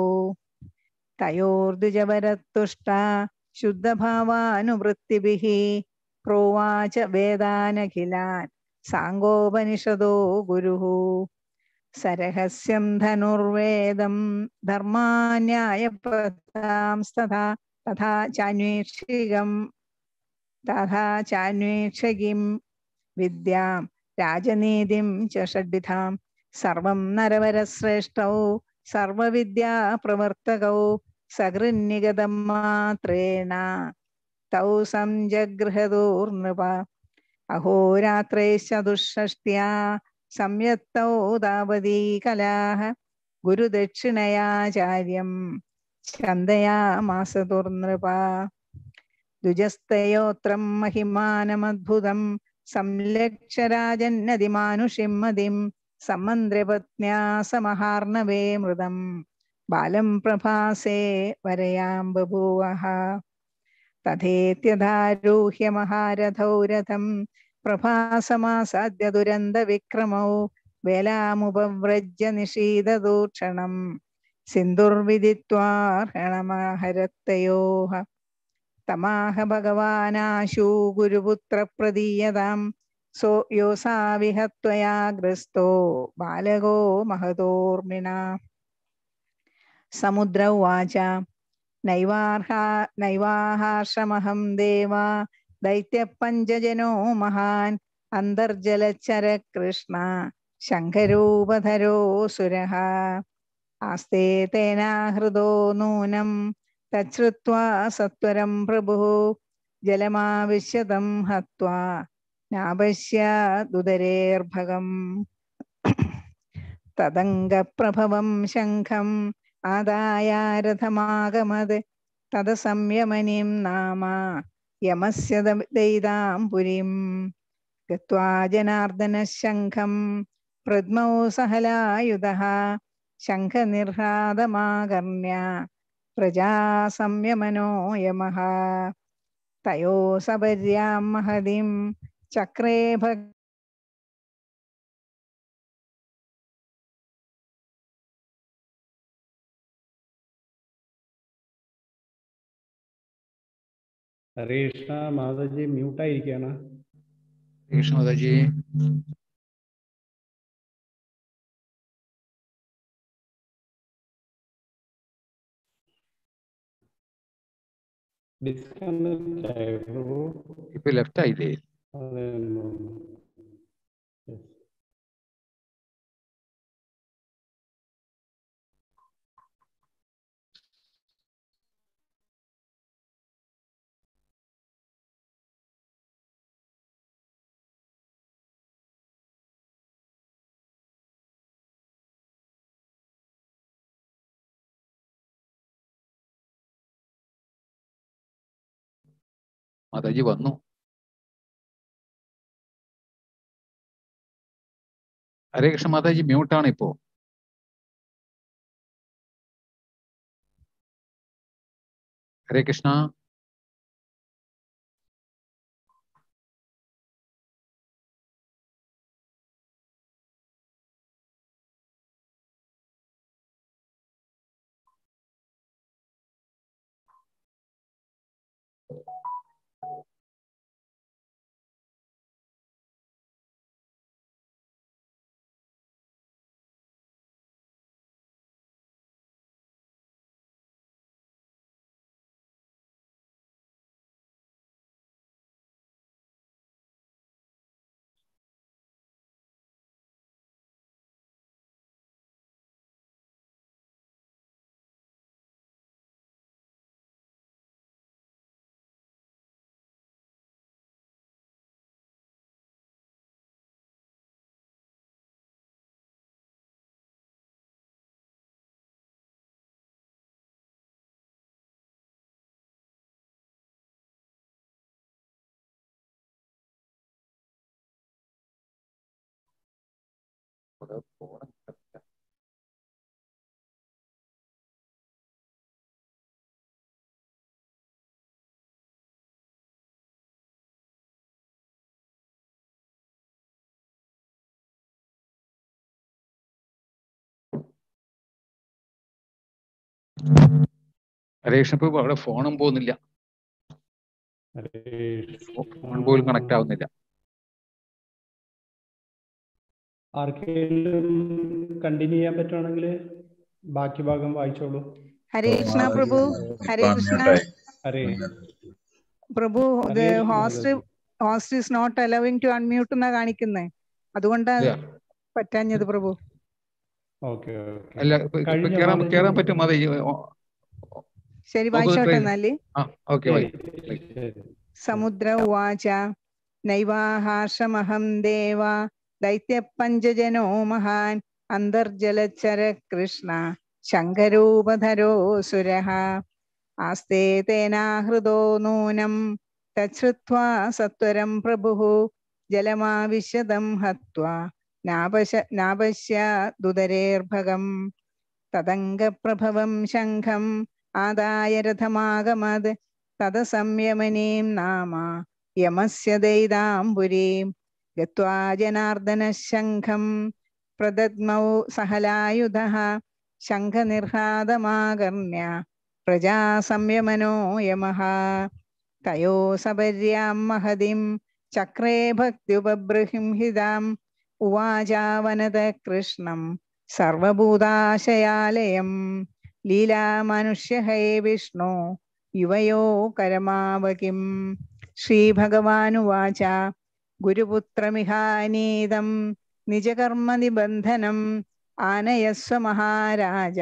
തയോർദ്വിജവരത്തുഷ്ട ശുദ്ധഭാവാനുവൃത്തിഭിः പ്രോവാച വേദാനഖിലാൻ സാങ്കോപനിഷദോ ഗുരുഃ സരഹസ്യം ധനുർവേദം ധർമാന്യായപഥാംസ്തഥാ തഥാ ചാന്വേക്ഷകിം വിദ്യാം രാജനീതിം ച ഷഡ്വിധാം സർവം നരവരശ്രേഷ്ഠൗ സർവവിദ്യാ പ്രവർത്തകൗ സകൃന്നിഗതം മാത്രേണ തൗ സംജഗൃഹദോർനൃപ അഹോരാത്രൈശ്ചതുഷ്ഷഷ്ട്യാ സംയത്തൗ താവതീ കലാഃ ഗുരുദക്ഷിണയാചാര്യം ഛന്ദയാമാസ ദുർനൃപ ദ്വിജസ്തയോത്രം മഹിമാനമദ്ഭുതം സംലക്ഷ്യ രാജന്നതിമാനുഷിം മതിം സമന്ത്രപത്ന്യാ സമഹാർണവേ മൃതം ബാലം പ്രഭാസേ വരയാം ബഭൂവഃ തഥേത്യധാരൂഹ്യ മഹാരഥൗ രഥം പ്രഭാസമാസാദ്യ ദുരന്തവിക്രമൗ വേലാമുപവ്രജ്യ നിഷീദദൂക്ഷണം സിന്ധുർവിദിത്വാർഹണമഹരത്തയോഃ തമാഹ ഭഗവാനാശു ഗുരുപുത്രപ്രദീയതാം സോ യോസാവിഹത്വയാ ഗ്രസ്തോ ബാലകോ മഹതോർമിണ സമുദ്ര ഉവാച നൈവാഹാർഷമഹം ദേവാ ദൈത്യപഞ്ചജനോ മഹാൻ അന്തർജലച്ചര കൃഷ്ണ ശംഖരൂപധരോസുരഃ ആസ്തേ തേനാഹൃതോ നൂനം തച്ഛ്രുത്വാ സത്വരം പ്രഭുഃ ജലമാവിശ്യതം ഹത്വാ നാപശ്യദുദരേർഭകം തദംഗപ്രഭവം ശംഖം ആദായ രഥമാഗമത് തത സംയമനിം നാമ യമസ്യ ദൈതാം പുരീം ഗത്വാ ജനാർദ്ദന ശംഖം പ്രദ്മൗ സഹലായുധഃ ശംഖനിർഹ്ലാദമാകർണ്യ പ്രജാ സംയമനോ യമഃ തയോ സപര്യാം മഹതിം ചക്രേ ഹരേ കൃഷ്ണ. മാതാജി മ്യൂട്ടായിരിക്കുകയാണ്. കൃഷ്ണ മാതാജി. ഡിസ്കണക്ട് ആയിരുന്നു. ഇപ്പൊ ലെഫ്റ്റ് ആയില്ലേ? അതെ. മാതാജി വന്നു. ഹരേ കൃഷ്ണ മാതാജി മ്യൂട്ടാണ് ഇപ്പോ. ഹരേ കൃഷ്ണ. ഹരേ കൃഷ്ണ ഇപ്പൊ അവിടെ ഫോണും പോകുന്നില്ല, ഫോൺ പോലും കണക്ട് ആവുന്നില്ല. ആർക്കെങ്കിലും കണ്ടിന്യൂ ചെയ്യാൻ പറ്റുവാണെങ്കിൽ ബാക്കി ഭാഗം വായിച്ചോളൂ. ഹരേ കൃഷ്ണ പ്രഭു. ഹരേ കൃഷ്ണ ഹരേ പ്രഭു. Host is not allowing to unmute എന്നാ കാണിക്കുന്നേ, അതുകൊണ്ടാണ് പറ്റാഞ്ഞത് പ്രഭു. ഓക്കെ. അല്ല കേറാൻ പറ്റും മാതാജി. ശരി, വായിച്ചോട്ടെ എന്നാല്. സമുദ്ര ഉവാച നൈവാഹാർഷമഹം ദേവ ദൈത്യപഞ്ചജനോ മഹാൻ അന്തർജലചര കൃഷ്ണ ശങ്കരൂപധരോസുരഃ ആസ്തേ തേനാഹൃതോ നൂനം തച്ഛ്രുത്വാ സത്വരം പ്രഭുഃ ജലമാവിശദം ഹത്വാ നാപശ്യ ദുദരേർഭകം തദംഗപ്രഭവം ശംഖം ആദായ രഥമാഗമത് തദസംയമനീം നാമ യമസ്യ ദൈതാംബുരീം ഗത്വാ ജനാർദ്ദനശംഖം പ്രദദ്മൗ സഹലായുധഃ ശംഖനിർഹാദമാകർണ്യ പ്രജാസംയമനോ യമഃ തയോ സപര്യാം മഹതിം ചക്രേ ഭക്ത്യുപബൃംഹിതാം ഉവാചാവനത കൃഷ്ണം സർവഭൂതാശയാലയം ലീലാമനുഷ്യഹേ വിഷ്ണു യുവയോ കരമാവകിം. ശ്രീഭഗവാനുവാച ഗുരുപുത്രമിഹാനീതം നിജകർമ്മനിബന്ധനം ആനയസ്വ മഹാരാജ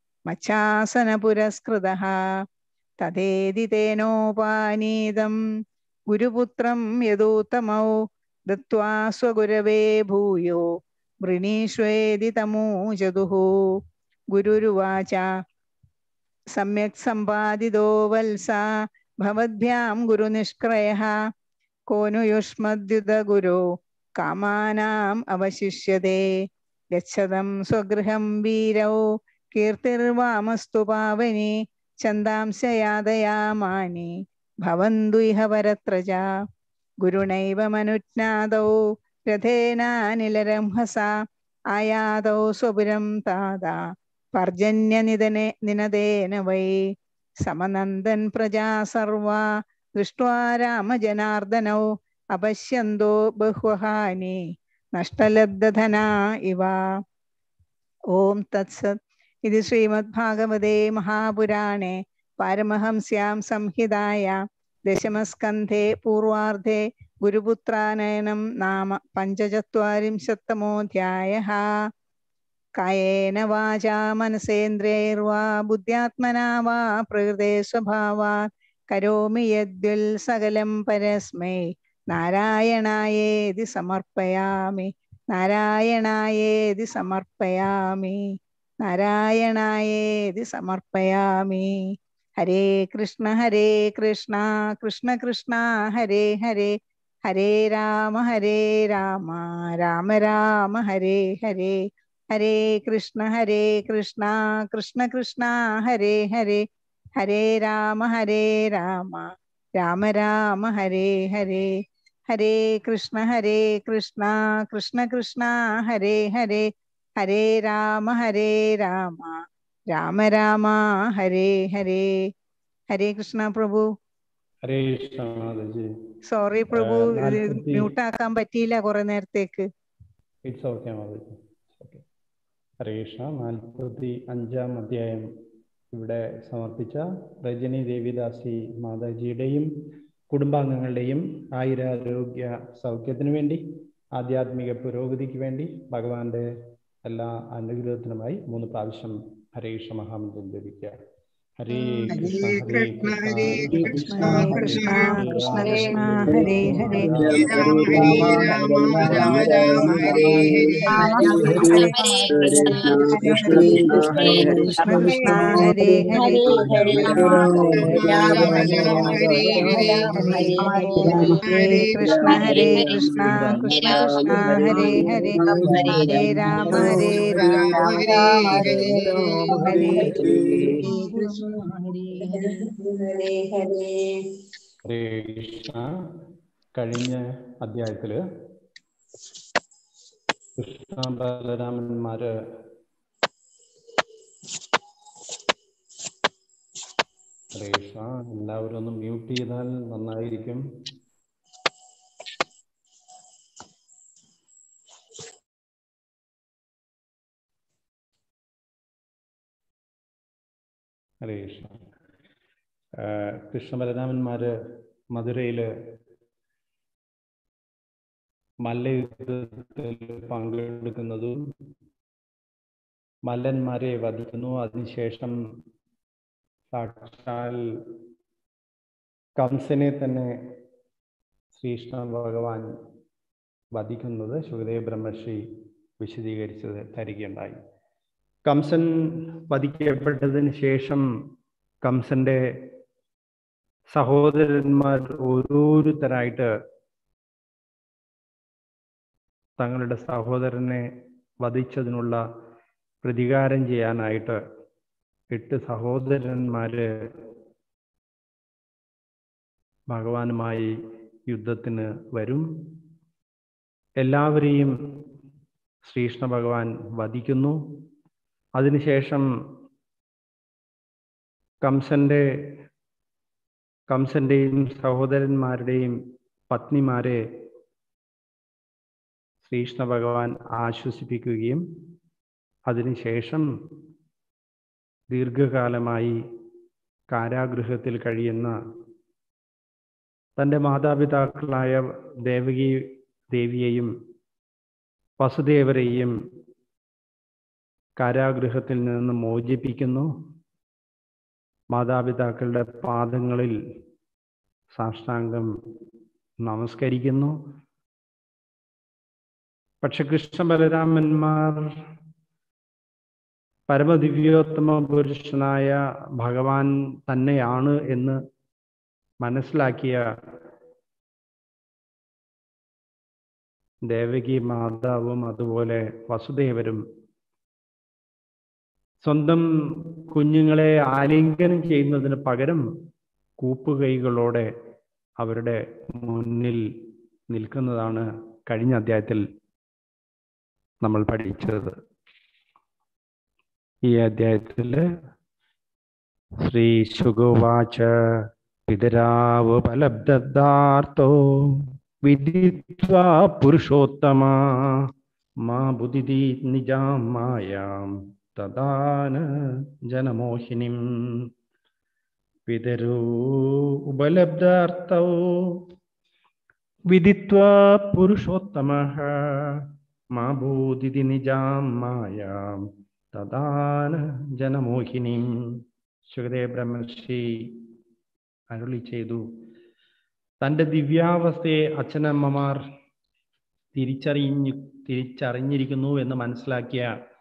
മച്ചാസനപുരസ്കൃതഃ തഥേതി തേനോപാനീതം ഗുരുപുത്രം യദൂത്തമൗ ദത്വാ സ്വഗുരവേ ഭൂയോ വൃണീഷ്വേതി തമൂജതുഃ. ഗുരുരുവാച സമ്യക് സമ്പാദിതോ വത്സ ഭവദ്ഭ്യാം ഗുരുനിഷ്ക്രയഃ കോനു യുഷ്മദ്യുത ഗുരോ കാമാനാം അവശിഷ്യതേ ഗച്ഛതം സ്വഗൃഹം വീരൗ കീർത്തിർവാമസ്തു പാവനി ഛന്ദാംശയാതയാമാനി ഭവന്തു ഇഹ പരത്രജ. ഗുരുണൈവ മനുജ്ഞാതൗ രഥേനാനിലരംഹസ ആയാതൗ സ്വപുരം താത പർജന്യനിനദേന വൈ സമനന്ദൻ പ്രജാ സർവാ ദൃഷ്ട്വാ രാമജനാർദ്ദനൗ അപശ്യന്തോ ബഹ്വഹാനി നഷ്ടലബ്ധധനാ ഇവ. ഓം തത്സത്. ഇത് ശ്രീമദ്ഭാഗവതേ മഹാപുരാണേ പാരമഹംസ്യാം സംഹിതായാം ദശമസ്കന്ധേ പൂർവാർദ്ധേ ഗുരുപുത്രാനയനം നാമ പഞ്ചചത്വാരിംശത്തമോऽധ്യായഃ. കായേന വാചാ മനസേന്ദ്രിയൈർവാ ബുദ്ധ്യാത്മനാ വാ പ്രകൃതേ സ്വഭാവാത് കരോമി യദ്വിൽ സകലം പരസ്മൈ നാരായണായേതി സമർപ്പയാമി. നാരായണായേതി സമർപ്പയാമി. നാരായണായേതി സമർപ്പയാമി. ഹരേ കൃഷ്ണ കൃഷ്ണ കൃഷ്ണ ഹരേ ഹരേ, ഹരേ രാമ രാമ രാമ ഹരേ ഹരേ, ഹരേ കൃഷ്ണ കൃഷ്ണ കൃഷ്ണ ഹരേ ഹരേ, ഹരേ രാമ രാമ രാമ ഹരേ ഹരേ, ഹരേ കൃഷ്ണ കൃഷ്ണ കൃഷ്ണ ഹരേ ഹരേ, ഹരേ രാമ രാമ രാമ ഹരേ ഹരേ. ഹരേ കൃഷ്ണ പ്രഭു. ഹരേ കൃഷ്ണ മാതാജി. സോറി പ്രഭു, മ്യൂട്ടാക്കാൻ പറ്റിയില്ല കുറെ നേരത്തേക്ക്. ഇറ്റ്സ് ഓക്കെ മാതാജി. ഓക്കെ. ഹരേ കൃഷ്ണ. 45-ാം അധ്യായം ഇവിടെ സമർപ്പിച്ച രജനി ദേവിദാസി മാതാജിയുടെയും കുടുംബാംഗങ്ങളുടെയും ആയുരാരോഗ്യ സൗഖ്യത്തിനു വേണ്ടി, ആധ്യാത്മിക പുരോഗതിക്ക് വേണ്ടി ഭഗവാന്റെ എല്ലാ അനുഗ്രഹത്തിനുമായി 3 പ്രാവശ്യം ഹരേ കൃഷ്ണ മഹാമന്ത്രം ജപിക്കുക. ഹരേ കൃഷ്ണ കൃഷ്ണ കൃഷ്ണ കൃഷ്ണ കൃഷ്ണ ഹരേ ഹരേ, കൃഷ്ണ കൃഷ്ണ ഹരേ ഹരേ, ഹരേ കൃഷ്ണ കൃഷ്ണ കൃഷ്ണ ഹരേ ഹരേ, ഹരേ രാമ രാമ ഹരേ ഹരേ കൃഷ്ണ. കഴിഞ്ഞ അധ്യായത്തില് കൃഷ്ണ ബലരാമന്മാര് ഹരേ കൃഷ്ണ. എല്ലാവരും ഒന്ന് മ്യൂട്ട് ചെയ്താൽ നന്നായിരിക്കും. ഹരേ കൃഷ്ണ. കൃഷ്ണ ബലരാമന്മാര് മധുരയില് മല്ലയുദ്ധത്തിൽ പങ്കെടുക്കുന്നതും മല്ലന്മാരെ വധിക്കുന്നു. അതിനുശേഷം സാക്ഷാൽ കംസനെ തന്നെ ശ്രീകൃഷ്ണ ഭഗവാൻ വധിക്കുന്നത് ശുകദേവ ബ്രഹ്മർഷി വിശദീകരിച്ചത് തരികയുണ്ടായി. കംസൻ വധിക്കപ്പെട്ടതിന് ശേഷം കംസന്റെ സഹോദരന്മാർ ഓരോരുത്തരായിട്ട് തങ്ങളുടെ സഹോദരനെ വധിച്ചതിനുള്ള പ്രതികാരം ചെയ്യാനായിട്ട് 8 സഹോദരന്മാര് ഭഗവാനുമായി യുദ്ധത്തിന് വരും. എല്ലാവരെയും ശ്രീകൃഷ്ണ ഭഗവാൻ വധിക്കുന്നു. അതിനുശേഷം കംസന്റെയും സഹോദരന്മാരുടെയും പത്നിമാരെ ശ്രീകൃഷ്ണ ഭഗവാൻ ആശ്വസിപ്പിക്കുകയും അതിനുശേഷം ദീർഘകാലമായി കാരാഗൃഹത്തിൽ കഴിയുന്ന തൻ്റെ മാതാപിതാക്കളായ ദേവകി ദേവിയെയും വസുദേവരെയും കാരാഗൃഹത്തിൽ നിന്ന് മോചിപ്പിക്കുന്നു. മാതാപിതാക്കളുടെ പാദങ്ങളിൽ സാഷ്ടാംഗം നമസ്കരിക്കുന്നു. പക്ഷെ കൃഷ്ണ ബലരാമന്മാർ പരമദിവ്യോത്തമ പുരുഷനായ ഭഗവാൻ തന്നെയാണ് എന്ന് മനസ്സിലാക്കിയ ദേവകി മാതാവും അതുപോലെ വസുദേവരും സ്വന്തം കുഞ്ഞുങ്ങളെ ആലിംഗനം ചെയ്യുന്നതിന് പകരം കൂപ്പുകൈകളോടെ അവരുടെ മുന്നിൽ നിൽക്കുന്നതാണ് കഴിഞ്ഞ അധ്യായത്തിൽ നമ്മൾ പഠിച്ചത്. ഈ അധ്യായത്തിൽ ശ്രീ ശുഗോവാച പിതരാവുപലബ്ധാർത്ഥോ വിദിത്വാ പുരുഷോത്തമാ മാ ബുദ്ധിതി നിജാം മായാം തദാന ജനമോഹിനിം. പിതരോ ഉപലബ്ധാർത്ഥോ വിദിത്വാ പുരുഷോത്തമഃ മാ ബോധിതി നിജാം മായാം തദാന ജനമോഹിനിം. ശുകദേവ ബ്രഹ്മർഷി അരുളി ചെയ്തു, തൻ്റെ ദിവ്യാവസ്ഥയെ അച്ഛനമ്മമാർ തിരിച്ചറിഞ്ഞിരിക്കുന്നു എന്ന് മനസ്സിലാക്കിയ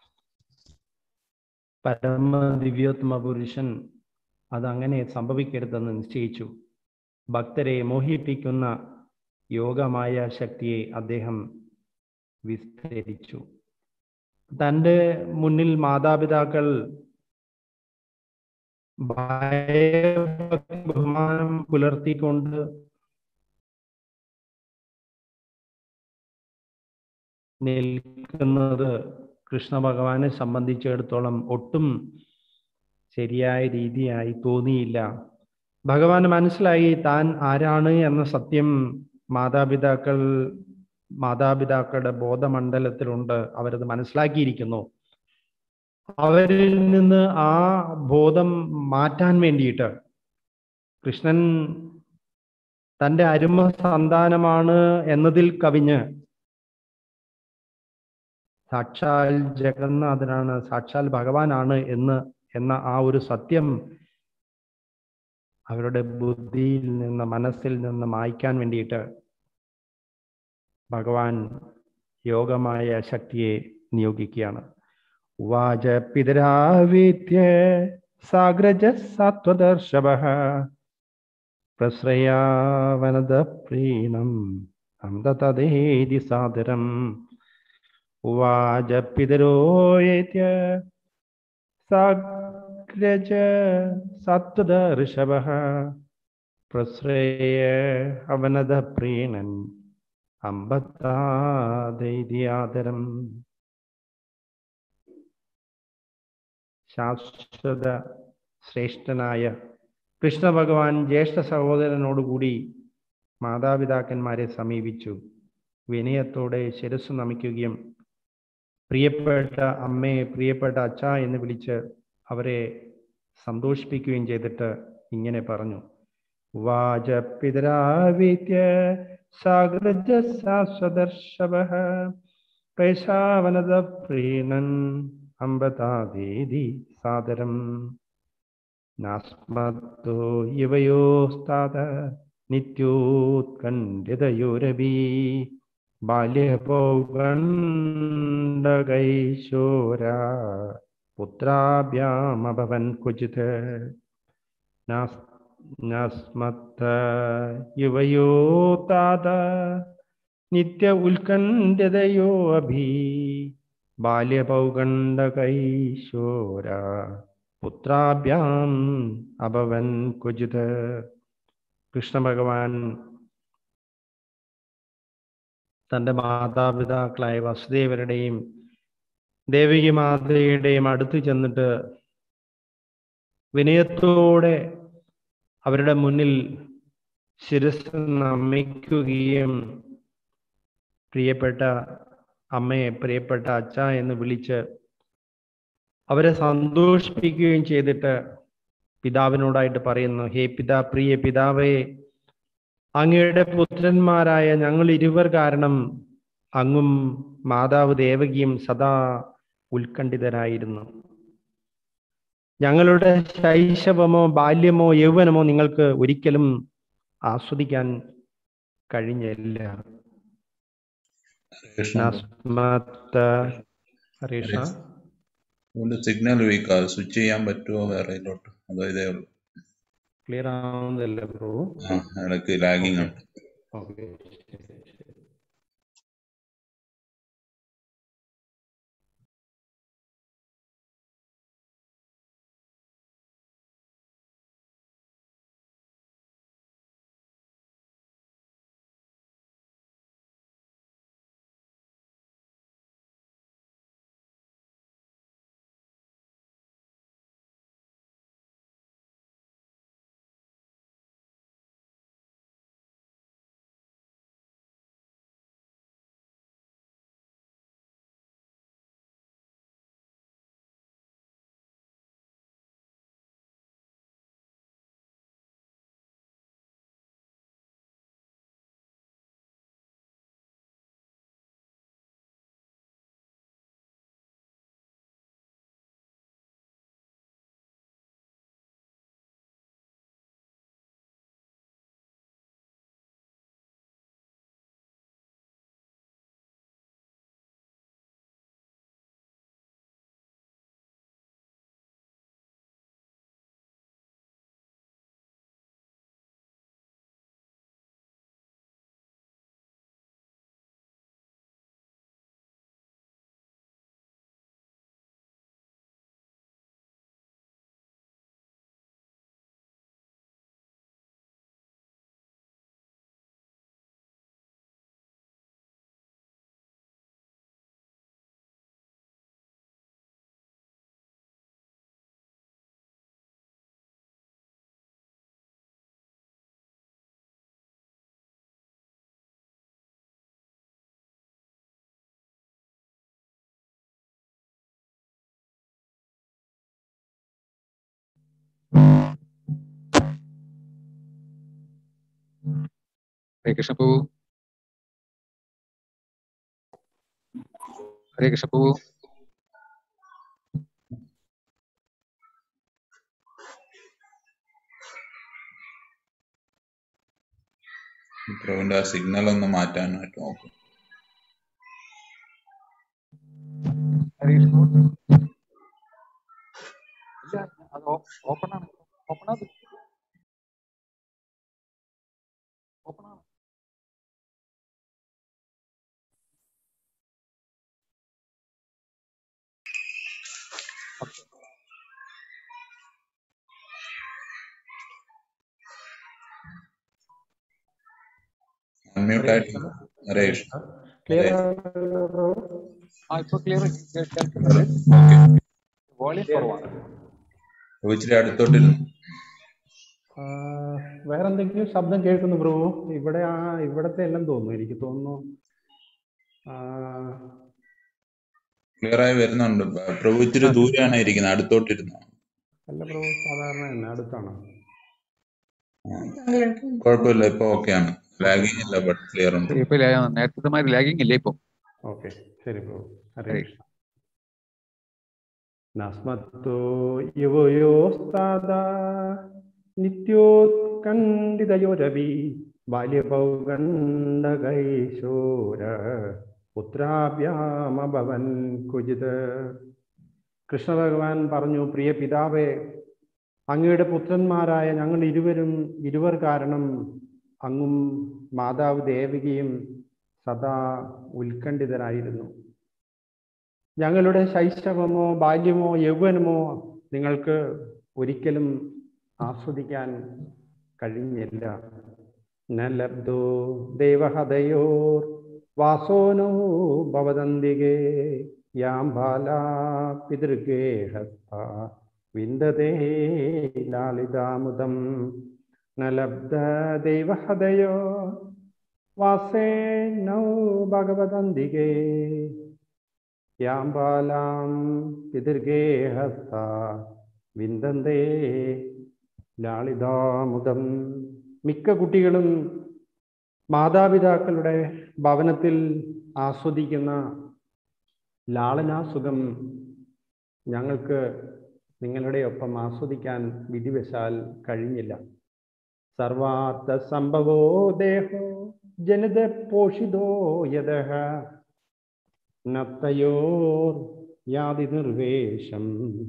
പരമ ദിവ്യോത്തമ പുരുഷൻ അതങ്ങനെ സംഭവിക്കരുതെന്ന് നിശ്ചയിച്ചു. ഭക്തരെ മോഹിപ്പിക്കുന്ന യോഗമായ ശക്തിയെ അദ്ദേഹം വിസ്തരിച്ചു. തൻ്റെ മുന്നിൽ മാതാപിതാക്കൾ ബഹുമാനം പുലർത്തിക്കൊണ്ട് നിൽക്കുന്നത് കൃഷ്ണ ഭഗവാനെ സംബന്ധിച്ചിടത്തോളം ഒട്ടും ശരിയായ രീതിയായി തോന്നിയില്ല. ഭഗവാന് മനസ്സിലായി താൻ ആരാണ് എന്ന സത്യം മാതാപിതാക്കളുടെ ബോധമണ്ഡലത്തിലുണ്ട്. അവരത് മനസ്സിലാക്കിയിരിക്കുന്നു. അവരിൽ നിന്ന് ആ ബോധം മാറ്റാൻ വേണ്ടിയിട്ട് കൃഷ്ണൻ തൻ്റെ അരുമ സന്താനമാണ് എന്നതിൽ കവിഞ്ഞ് സാക്ഷാൽ ജഗന്നാഥനാണ്, സാക്ഷാൽ ഭഗവാനാണ് എന്ന ആ ഒരു സത്യം അവരുടെ ബുദ്ധിയിൽ നിന്ന്, മനസ്സിൽ നിന്ന് മായ്ക്കാൻ വേണ്ടിയിട്ട് ഭഗവാൻ യോഗമായ ശക്തിയെ നിയോഗിക്കുകയാണ്. ഉവാച പിതരാവിത്യ സാഗ്രജ സാത്വദർശവഃ പ്രശ്രയാവനദ പ്രീണം അമൃതതേതി സാദരം. ഉവാച പിതരോയേത്യ സാഗ്രജ സാത്വദർശവഃ പ്രശ്രയ അവനദ പ്രീണൻ അമ്പതാദൈതി ആദരം. ശാശ്വത ശ്രേഷ്ഠനായ കൃഷ്ണ ഭഗവാൻ ജ്യേഷ്ഠ സഹോദരനോടുകൂടി മാതാപിതാക്കന്മാരെ സമീപിച്ചു. വിനയത്തോടെ ശിരസ്സു നമിക്കുകയും പ്രിയപ്പെട്ട അമ്മയെ പ്രിയപ്പെട്ട അച്ഛ എന്ന് വിളിച്ച് അവരെ സന്തോഷിപ്പിക്കുകയും ചെയ്തിട്ട് ഇങ്ങനെ പറഞ്ഞു. വാച പിതരാവിത്യ സാഗ്രജ സാസ്വദർശവഃ പ്രേശാവനദ പ്രീണൻ അമ്പതാദേതി സാദരം. നാസ്മത്തോ യുവയോസ്താത നിത്യോത്കണ്ഠിതയോരഭി ബാല്യപൗഗണ്ഡകൈശോര പുത്രാഭ്യാമഭവൻ ക്വചിത്. നാസ്മത്ത യുവയോതാത നിത്യ ഉത്കണ്ഠിതയോ അഭി ബാല്യപൗഗണ്ഡകൈശോര പുത്രാഭ്യാം അഭവൻ ക്വചിത്. കൃഷ്ണ ഭഗവാൻ തൻ്റെ മാതാപിതാക്കളായ വസുദേവരുടെയും ദേവകി മാതയുടെയും അടുത്ത് ചെന്നിട്ട് വിനയത്തോടെ അവരുടെ മുന്നിൽ ശിരസ് നമിക്കുകയും പ്രിയപ്പെട്ട അമ്മയെ പ്രിയപ്പെട്ട അച്ഛ എന്ന് വിളിച്ച് അവരെ സന്തോഷിപ്പിക്കുകയും ചെയ്തിട്ട് പിതാവിനോടായിട്ട് പറയുന്നു, ഹേ പ്രിയ പിതാവേ, അങ്ങയുടെ പുത്രന്മാരായ ഞങ്ങൾ ഇരുവർ കാരണം അങ്ങും മാതാവ് ദേവകിയും സദാ ഉത്കണ്ഠിതരായിരുന്നു. ഞങ്ങളുടെ ശൈശവമോ ബാല്യമോ യൗവനമോ നിങ്ങൾക്ക് ഒരിക്കലും ആസ്വദിക്കാൻ കഴിഞ്ഞില്ല. സിഗ്നൽ വീക്കാ, സ്വിച്ച് ചെയ്യാൻ പറ്റുമോ വേറെയിലോട്ട്? അതോ ഇതേ ഉള്ളൂ? ക്ലിയർ ആവുന്നില്ല ബ്രോ. ഇടയ്ക്ക് ലാഗിങ് ആണ്. ഓക്കെ. ഹരേ കൃഷ്ണ പ്രഭു. ഹരേ കൃഷ്ണ പ്രഭു. പ്രഭുവിന്റെ ആ സിഗ്നൽ ഒന്ന് മാറ്റാനായിട്ട് നോക്കും. ഹരേ കൃഷ്ണ പ്രഭു. ഇല്ല, അത് ഓപ്പൺ ആണ്. ഓപ്പൺ ആണ്. ഓപ്പൺ ആണ്. അൺമ്യൂട്ട് ആയിട്ടില്ല. ഹരേ കൃഷ്ണ. ക്ലിയർ ആ, ഇപ്പൊ ക്ലിയർ കേൾക്കുന്നുണ്ട്. ഓക്കെ. വോളിയം കുറവാണ്. പ്രഭു ഇച്ചിരി അടുത്തോട്ടിരുന്നു. വേറെ എന്തെങ്കിലും ശബ്ദം കേൾക്കുന്നു പ്രഭു? ഇവിടെ ഇവിടത്തെ എല്ലാം തോന്നുന്നു, എനിക്ക് തോന്നുന്നു. ക്ലിയർ ആയി വരുന്നുണ്ട്. പ്രഭു ഇച്ചിരി ദൂരെയാണ് ഇരിക്കുന്നത്, അടുത്തോട്ടിരുന്നു. അല്ല പ്രഭു, സാധാരണ തന്നെ അടുത്താണ്. കുഴപ്പമില്ല, ഇപ്പൊ ഓക്കെയാണ്. ലാഗിങ് ഇല്ല, ബട്ട് ക്ലിയർ ഉണ്ട്. ഇപ്പൊ നേരത്തെ മാതിരി ലാഗിങ് ഇല്ല ഇപ്പൊ. ഓക്കെ, ശരി പ്രഭു. ഹരേ കൃഷ്ണ. നസ്മത്തോ യുവയോസ്താദ നിത്യോത്കണ്ഠിതയോരവി ബാല്യപൗഗണ്ഡകൈശോര പുത്രാഭ്യാമഭവൻ കുജിത്. കൃഷ്ണ ഭഗവാൻ പറഞ്ഞു, പ്രിയ പിതാവേ, അങ്ങയുടെ പുത്രന്മാരായ ഞങ്ങൾ ഇരുവർ കാരണം അങ്ങും മാതാവ് ദേവകിയും സദാ ഉത്കണ്ഠിതരായിരുന്നു. ഞങ്ങളുടെ ശൈശവമോ ബാല്യമോ യൗവനമോ നിങ്ങൾക്ക് ഒരിക്കലും ആസ്വദിക്കാൻ കഴിഞ്ഞില്ല. ന ലബ്ധോ ദേവഹദയോർ വാസോനോ ഭവദന്തികേ യാം ബാലാ പിതൃഗേഹസ്ഥ വിന്ദതേ ലാളിതാമുദം. ന ലബ്ധ ദേവഹദയോ വാസേനോ ഭഗവദന്തികേ യാം ബാലാം പിതൃഗേഹസ്ഥ വിന്ദന്തേ ലാളിതാമുദം. മിക്ക കുട്ടികളും മാതാപിതാക്കളുടെ ഭവനത്തിൽ ആസ്വദിക്കുന്ന ലാളനാസുഖം ഞങ്ങൾക്ക് നിങ്ങളുടെ ഒപ്പം ആസ്വദിക്കാൻ വിധിവശാൽ കഴിഞ്ഞില്ല. സർവാർത്ഥ സംഭവോ ദേഹോ ജനിത പോഷിതോ യദഃ നത്തയോർ യാതി നിർവേഷം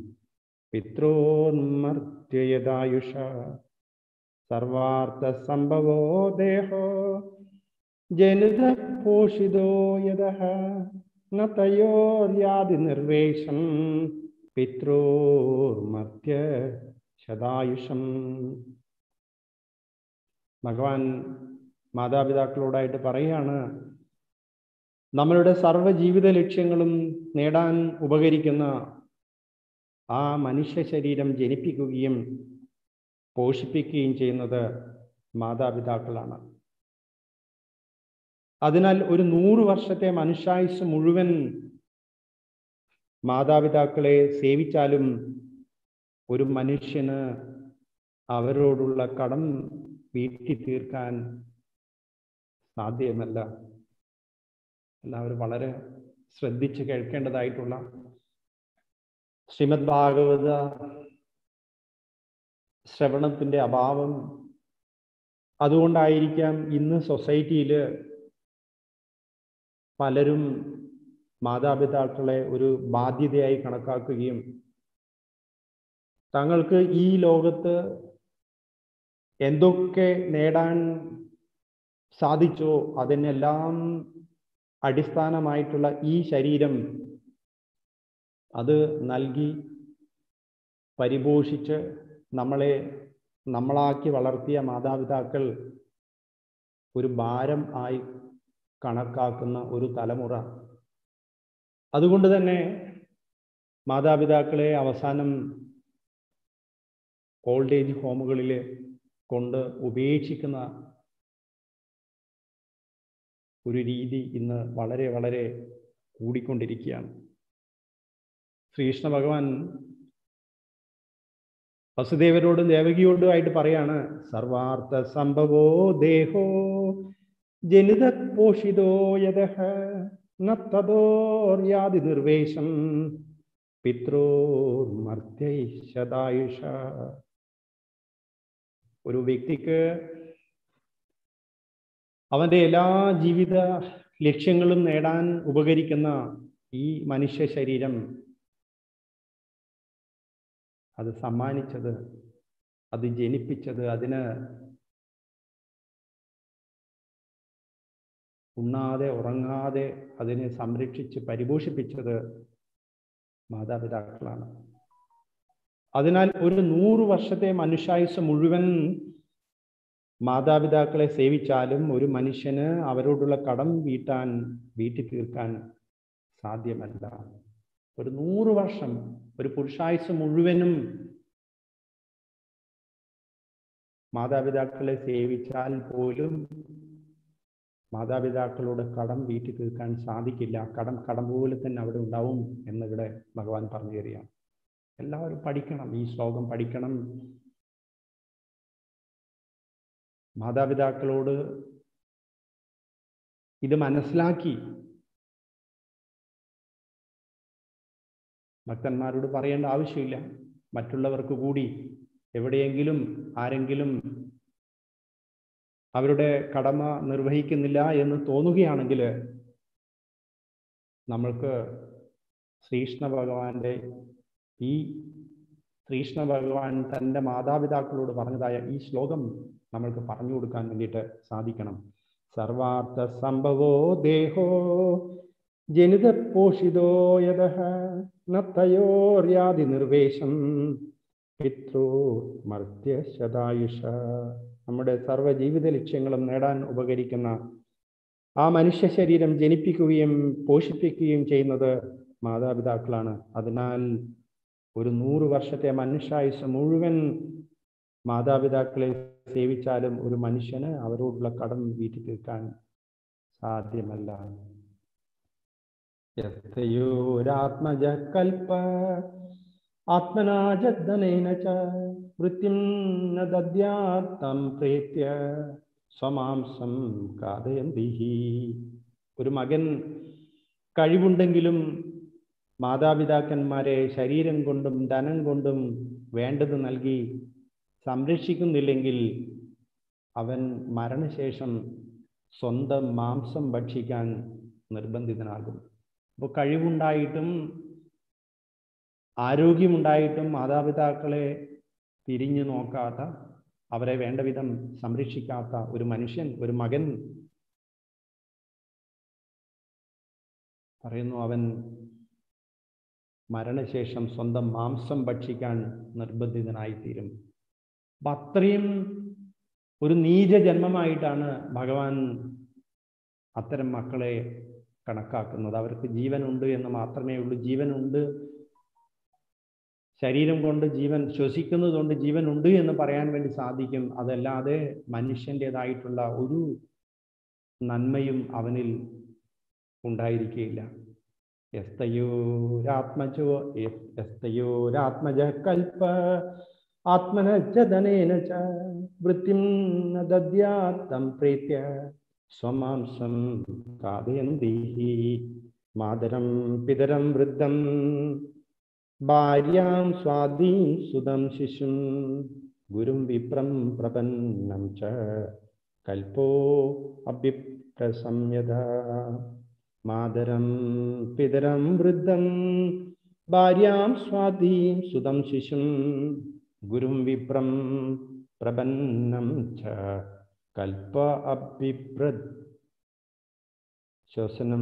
പിത്രോന്മർത്യയദായുഷ. സർവാർത്ഥ സംഭവോ ദേഹോ ജനിത പോഷിതോ യദഃ നത്തയോർ യാതി നിർവേഷം പിത്രോർമർത്യ ശതായുഷം. ഭഗവാൻ മാതാപിതാക്കളോടായിട്ട് പറയുകയാണ്, നമ്മളുടെ സർവ്വ ജീവിത ലക്ഷ്യങ്ങളും നേടാൻ ഉപകരിക്കുന്ന ആ മനുഷ്യ ശരീരം ജനിപ്പിക്കുകയും പോഷിപ്പിക്കുകയും ചെയ്യുന്നത് മാതാപിതാക്കളാണ്. അതിനാൽ ഒരു 100 വർഷത്തെ മനുഷ്യായുസ് മുഴുവൻ മാതാപിതാക്കളെ സേവിച്ചാലും ഒരു മനുഷ്യന് അവരോടുള്ള കടം വീട്ടി തീർക്കാൻ സാധ്യമല്ല. എല്ലാവരും വളരെ ശ്രദ്ധിച്ച് കേൾക്കേണ്ടതായിട്ടുള്ള ശ്രീമദ് ഭാഗവത ശ്രവണത്തിൻ്റെ അഭാവം. അതുകൊണ്ടായിരിക്കാം ഇന്ന് സൊസൈറ്റിയിൽ പലരും മാതാപിതാക്കളെ ഒരു ബാധ്യതയായി കണക്കാക്കുകയും തങ്ങൾക്ക് ഈ ലോകത്ത് എന്തൊക്കെ നേടാൻ സാധിച്ചോ അതിനെല്ലാം അടിസ്ഥാനമായിട്ടുള്ള ഈ ശരീരം അത് നൽകി പരിപോഷിച്ച് നമ്മളാക്കി വളർത്തിയ മാതാപിതാക്കൾ ഒരു ഭാരം ആയി കണക്കാക്കുന്ന ഒരു തലമുറ. അതുകൊണ്ട് തന്നെ മാതാപിതാക്കളെ അവസാനം ഓൾഡ് ഏജ് ഹോമുകളിൽ കൊണ്ട് ഉപേക്ഷിക്കുന്ന ഒരു രീതി ഇന്ന് വളരെ വളരെ കൂടിക്കൊണ്ടിരിക്കുകയാണ്. ശ്രീകൃഷ്ണ ഭഗവാൻ വസുദേവരോടും ദേവകിയോടുമായിട്ട് പറയാണ്, സർവാർത്ഥ സംഭവോ ദേഹോ ജനിത പോഷിതോ യദഃ നത്തദോർയാതി നിർവേശം പിത്രോർമർത്യൈശദായുഷ. ഒരു വ്യക്തിക്ക് അവന്റെ എല്ലാ ജീവിത ലക്ഷ്യങ്ങളും നേടാൻ ഉപകരിക്കുന്ന ഈ മനുഷ്യ ശരീരം അത് സമ്മാനിച്ചത്, അത് ജനിപ്പിച്ചത്, അതിന് ഉണ്ണാതെ ഉറങ്ങാതെ അതിനെ സംരക്ഷിച്ച് പരിപോഷിപ്പിച്ചത് മാതാപിതാക്കളാണ്. അതിനാൽ ഒരു 100 വർഷത്തെ മനുഷ്യായുസ് മുഴുവൻ മാതാപിതാക്കളെ സേവിച്ചാലും ഒരു മനുഷ്യന് അവരോടുള്ള കടം വീട്ടി തീർക്കാൻ സാധ്യമല്ല. ഒരു 100 വർഷം, ഒരു പുരുഷായുസ് മുഴുവനും മാതാപിതാക്കളെ സേവിച്ചാൽ പോലും മാതാപിതാക്കളുടെ കടം വീട്ടി തീർക്കാൻ സാധിക്കില്ല. കടം പോലെ തന്നെ അവിടെ ഉണ്ടാവും എന്നിവിടെ ഭഗവാൻ പറഞ്ഞു തരികയാണ്. എല്ലാവരും പഠിക്കണം, ഈ ശ്ലോകം പഠിക്കണം. മാതാപിതാക്കളോട് ഇത് മനസ്സിലാക്കി ഭക്തന്മാരോട് പറയേണ്ട ആവശ്യമില്ല. മറ്റുള്ളവർക്ക് കൂടി എവിടെയെങ്കിലും ആരെങ്കിലും അവരുടെ കടമ നിർവഹിക്കുന്നില്ല എന്ന് തോന്നുകയാണെങ്കിൽ നമ്മൾക്ക് ശ്രീകൃഷ്ണ ഭഗവാൻ തൻ്റെ മാതാപിതാക്കളോട് പറഞ്ഞതായ ഈ ശ്ലോകം നമ്മൾക്ക് പറഞ്ഞു കൊടുക്കാൻ വേണ്ടിയിട്ട് സാധിക്കണം. സർവാർത്ഥ സംഭവോ ദേഹോ ജനിത പോഷിതോ യദഃ നത്തയോർയാതി നിർവേശം പിതൃമർത്യശതായുഷ. നമ്മുടെ സർവ്വ ജീവിത ലക്ഷ്യങ്ങളും നേടാൻ ഉപകരിക്കുന്ന ആ മനുഷ്യ ശരീരം ജനിപ്പിക്കുകയും പോഷിപ്പിക്കുകയും ചെയ്യുന്നത് മാതാപിതാക്കളാണ്. അതിനാൽ ഒരു 100 വർഷത്തെ മനുഷ്യായുസ് മുഴുവൻ മാതാപിതാക്കളെ സേവിച്ചാലും ഒരു മനുഷ്യന് അവരോടുള്ള കടം വീട്ടി തീർക്കാൻ സാധ്യമല്ല. യസ്തയോരാത്മജ കൽപ്പ ആത്മനാജദ്ധനേന ച വൃത്തിം ന ദദ്യാത്തം പ്രേത്യ സ്വമാംസം കാദയന്തിഹി. ഒരു മകൻ കഴിവുണ്ടെങ്കിലും മാതാപിതാക്കന്മാരെ ശരീരം കൊണ്ടും ധനം കൊണ്ടും വേണ്ടത് നൽകി സംരക്ഷിക്കുന്നില്ലെങ്കിൽ അവൻ മരണശേഷം സ്വന്തം മാംസം ഭക്ഷിക്കാൻ നിർബന്ധിതനാകും. അപ്പോൾ കഴിവുണ്ടായിട്ടും ആരോഗ്യമുണ്ടായിട്ടും മാതാപിതാക്കളെ തിരിഞ്ഞു നോക്കാത്ത, അവരെ വേണ്ട വിധം സംരക്ഷിക്കാത്ത ഒരു മനുഷ്യൻ, ഒരു മകൻ പറയുന്നു, അവൻ മരണശേഷം സ്വന്തം മാംസം ഭക്ഷിക്കാൻ നിർബന്ധിതനായിത്തീരും. അപ്പം അത്രയും ഒരു നീച ജന്മമായിട്ടാണ് ഭഗവാൻ അത്തരം മക്കളെ കണക്കാക്കുന്നത്. അവർക്ക് ജീവനുണ്ട് എന്ന് മാത്രമേ ഉള്ളൂ. ജീവനുണ്ട്, ശരീരം കൊണ്ട് ജീവൻ ശ്വസിക്കുന്നത് കൊണ്ട് ജീവനുണ്ട് എന്ന് പറയാൻ വേണ്ടി സാധിക്കും. അതല്ലാതെ മനുഷ്യൻ്റെതായിട്ടുള്ള ഒരു നന്മയും അവനിൽ ഉണ്ടായിരിക്കുകയില്ല. യസ്തയോരാത്മജ കൽപ്പ ആത്മനജധനേന ച വൃത്തിം ന ദദ്യാത്തം പ്രേത്യ സ്വമാംസം കാദയന്തിഹി. മാതരം പിതരം വൃദ്ധം ഭാര്യാം സ്വാധീം സുതം ശിശും ഗുരും വിപ്രം പ്രപന്നം ച കൽപ്പോ അഭിപ്രസംയത. മാതരം പിതരം വൃദ്ധം ഭാര്യാം സ്വാധീം സുതം ശിശും ഗുരും വിപ്രം പ്രപന്നം ച കൽപ്പ അഭിപ്രത്. ശ്വസനം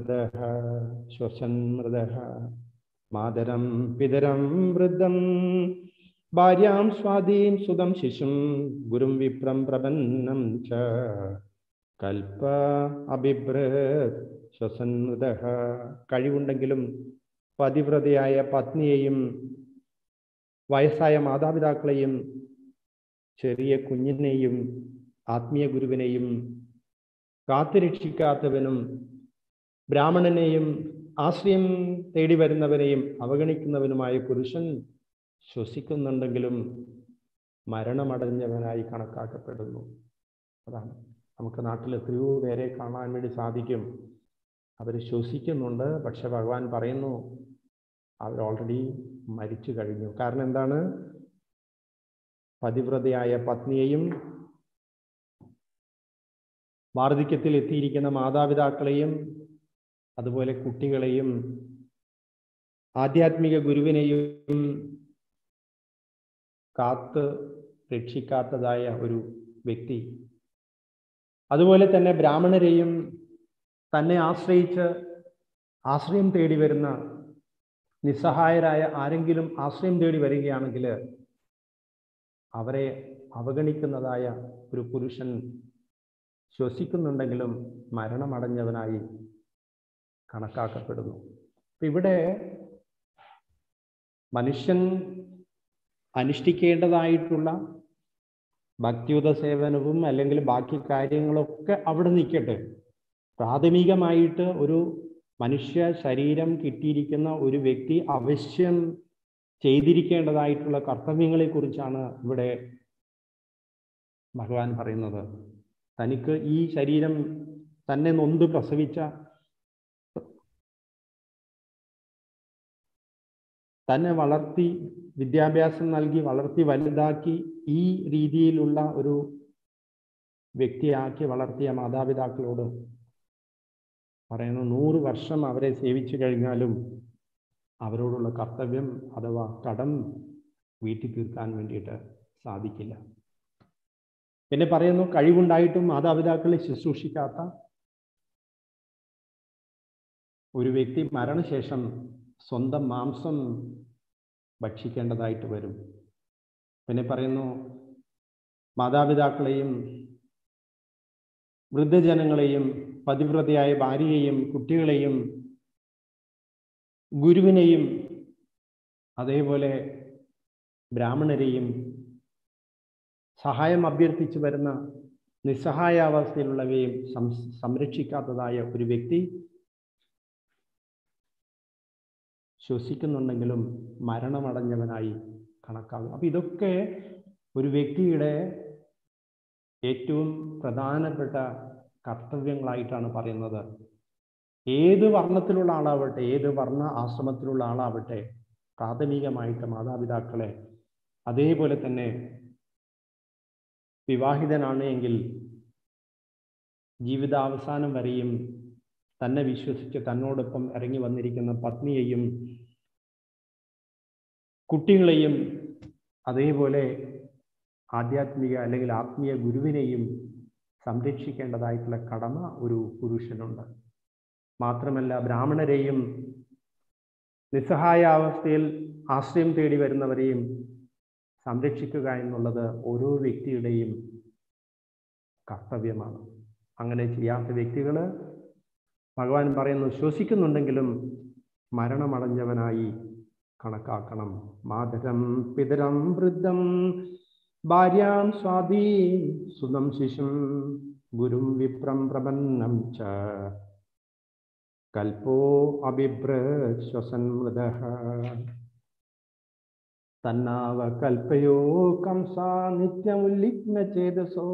മൃദഃ. മാതരം പിതരം വൃദ്ധം ഭാര്യാം സ്വാധീം സുതം ശിശും ഗുരും വിപ്രം പ്രപന്നം ച കൽപ്പ അഭിപ്രത്. ശ്വസൻ മൃദഃ. കഴിവുണ്ടെങ്കിലും പതിവ്രതയായ പത്നിയെയും വയസ്സായ മാതാപിതാക്കളെയും ചെറിയ കുഞ്ഞിനെയും ആത്മീയ ഗുരുവിനെയും കാത്തുരക്ഷിക്കാത്തവനും ബ്രാഹ്മണനെയും ആശ്രയം തേടി വരുന്നവനെയും അവഗണിക്കുന്നവനുമായ പുരുഷൻ ശ്വസിക്കുന്നുണ്ടെങ്കിലും മരണമടഞ്ഞവനായി കണക്കാക്കപ്പെടുന്നു. അതാണ് നമുക്ക് നാട്ടിൽ എത്രയോ പേരെ കാണാൻ വേണ്ടി സാധിക്കും. അവർ ശ്വസിക്കുന്നുണ്ട്, പക്ഷെ ഭഗവാൻ പറയുന്നു അവർ ഓൾറെഡി മരിച്ചു കഴിഞ്ഞു. കാരണം എന്താണ്? പതിവ്രതയായ പത്നിയെയും വാർദ്ധക്യത്തിൽ എത്തിയിരിക്കുന്ന മാതാപിതാക്കളെയും അതുപോലെ കുട്ടികളെയും ആധ്യാത്മിക ഗുരുവിനെയും കാത്ത് രക്ഷിക്കാത്തതായ ഒരു വ്യക്തി, അതുപോലെ തന്നെ ബ്രാഹ്മണരെയും തന്നെ ആശ്രയിച്ച് ആശ്രയം തേടി വരുന്ന നിസ്സഹായരായ ആരെങ്കിലും ആശ്രയം തേടി വരികയാണെങ്കിൽ അവരെ അവഗണിക്കുന്നതായ ഒരു പുരുഷൻ ശ്വസിക്കുന്നുണ്ടെങ്കിലും മരണമടഞ്ഞവനായി കണക്കാക്കപ്പെടുന്നു. ഇവിടെ മനുഷ്യൻ അനുഷ്ഠിക്കേണ്ടതായിട്ടുള്ള ഭക്തിയുത സേവനവും അല്ലെങ്കിൽ ബാക്കി കാര്യങ്ങളൊക്കെ അവിടെ നിൽക്കട്ടെ. പ്രാഥമികമായിട്ട് ഒരു മനുഷ്യ ശരീരം കിട്ടിയിരിക്കുന്ന ഒരു വ്യക്തി അവശ്യം ചെയ്തിരിക്കേണ്ടതായിട്ടുള്ള കർത്തവ്യങ്ങളെക്കുറിച്ചാണ് ഇവിടെ ഭഗവാൻ പറയുന്നത്. തനിക്ക് ഈ ശരീരം തന്നെ നൊന്ത് പ്രസവിച്ച, തന്നെ വളർത്തി വിദ്യാഭ്യാസം നൽകി വളർത്തി വലുതാക്കി ഈ രീതിയിലുള്ള ഒരു വ്യക്തിയാക്കി വളർത്തിയ മാതാപിതാക്കളോട് പറയുന്നു, 100 വർഷം അവരെ സേവിച്ചു കഴിഞ്ഞാലും അവരോടുള്ള കർത്തവ്യം അഥവാ കടം വീട്ടി തീർക്കാൻ വേണ്ടിയിട്ട് സാധിക്കില്ല. പിന്നെ പറയുന്നു, കഴിവുണ്ടായിട്ടും മാതാപിതാക്കളെ ശുശ്രൂഷിക്കാത്ത ഒരു വ്യക്തി മരണശേഷം സ്വന്തം മാംസം ഭക്ഷിക്കേണ്ടതായിട്ട് വരും. പിന്നെ പറയുന്നു, മാതാപിതാക്കളെയും വൃദ്ധജനങ്ങളെയും പതിവ്രതയായ ഭാര്യയെയും കുട്ടികളെയും ഗുരുവിനെയും അതേപോലെ ബ്രാഹ്മണരെയും സഹായം അഭ്യർത്ഥിച്ചു വരുന്ന നിസ്സഹായാവസ്ഥയിലുള്ളവയും സംരക്ഷിക്കാത്തതായ ഒരു വ്യക്തി ശ്വസിക്കുന്നുണ്ടെങ്കിലും മരണമടഞ്ഞവനായി കണക്കാകും. അപ്പം ഇതൊക്കെ ഒരു വ്യക്തിയുടെ ഏറ്റവും പ്രധാനപ്പെട്ട കർത്തവ്യങ്ങളായിട്ടാണ് പറയുന്നത്. ഏത് വർണ്ണത്തിലുള്ള ആളാവട്ടെ, ഏത് വർണ്ണ ആശ്രമത്തിലുള്ള ആളാവട്ടെ, പ്രാഥമികമായിട്ട് മാതാപിതാക്കളെ, അതേപോലെ തന്നെ വിവാഹിതനാണ് എങ്കിൽ ജീവിതാവസാനം വരെയും തന്നെ വിശ്വസിച്ച് തന്നോടൊപ്പം ഇറങ്ങി വന്നിരിക്കുന്ന പത്നിയെയും കുട്ടികളെയും അതേപോലെ ആധ്യാത്മിക അല്ലെങ്കിൽ ആത്മീയ ഗുരുവിനെയും സംരക്ഷിക്കേണ്ടതായിട്ടുള്ള കടമ ഒരു പുരുഷനുണ്ട്. മാത്രമല്ല ബ്രാഹ്മണരെയും നിസ്സഹായാവസ്ഥയിൽ ആശ്രയം തേടി വരുന്നവരെയും സംരക്ഷിക്കുക എന്നുള്ളത് ഓരോ വ്യക്തിയുടെയും കർത്തവ്യമാണ്. അങ്ങനെ ചെയ്യാത്ത വ്യക്തികൾ ഭഗവാൻ പറയുന്നു, ശ്വസിക്കുന്നുണ്ടെങ്കിലും മരണമടഞ്ഞവനായി കണക്കാക്കണം. മാതരം പിതരം വൃദ്ധം ഭാര്യാം സ്വാധീം സുതം ശിശും ഗുരും വിപ്രം പ്രപന്നം ച കൽപ്പോ അഭിഭ്രശ്വസൻ മൃദഃ തന്നാവ കൽപ്പയോ കംസാ നിത്യമുല്ലിഗ്ന ചേതസോ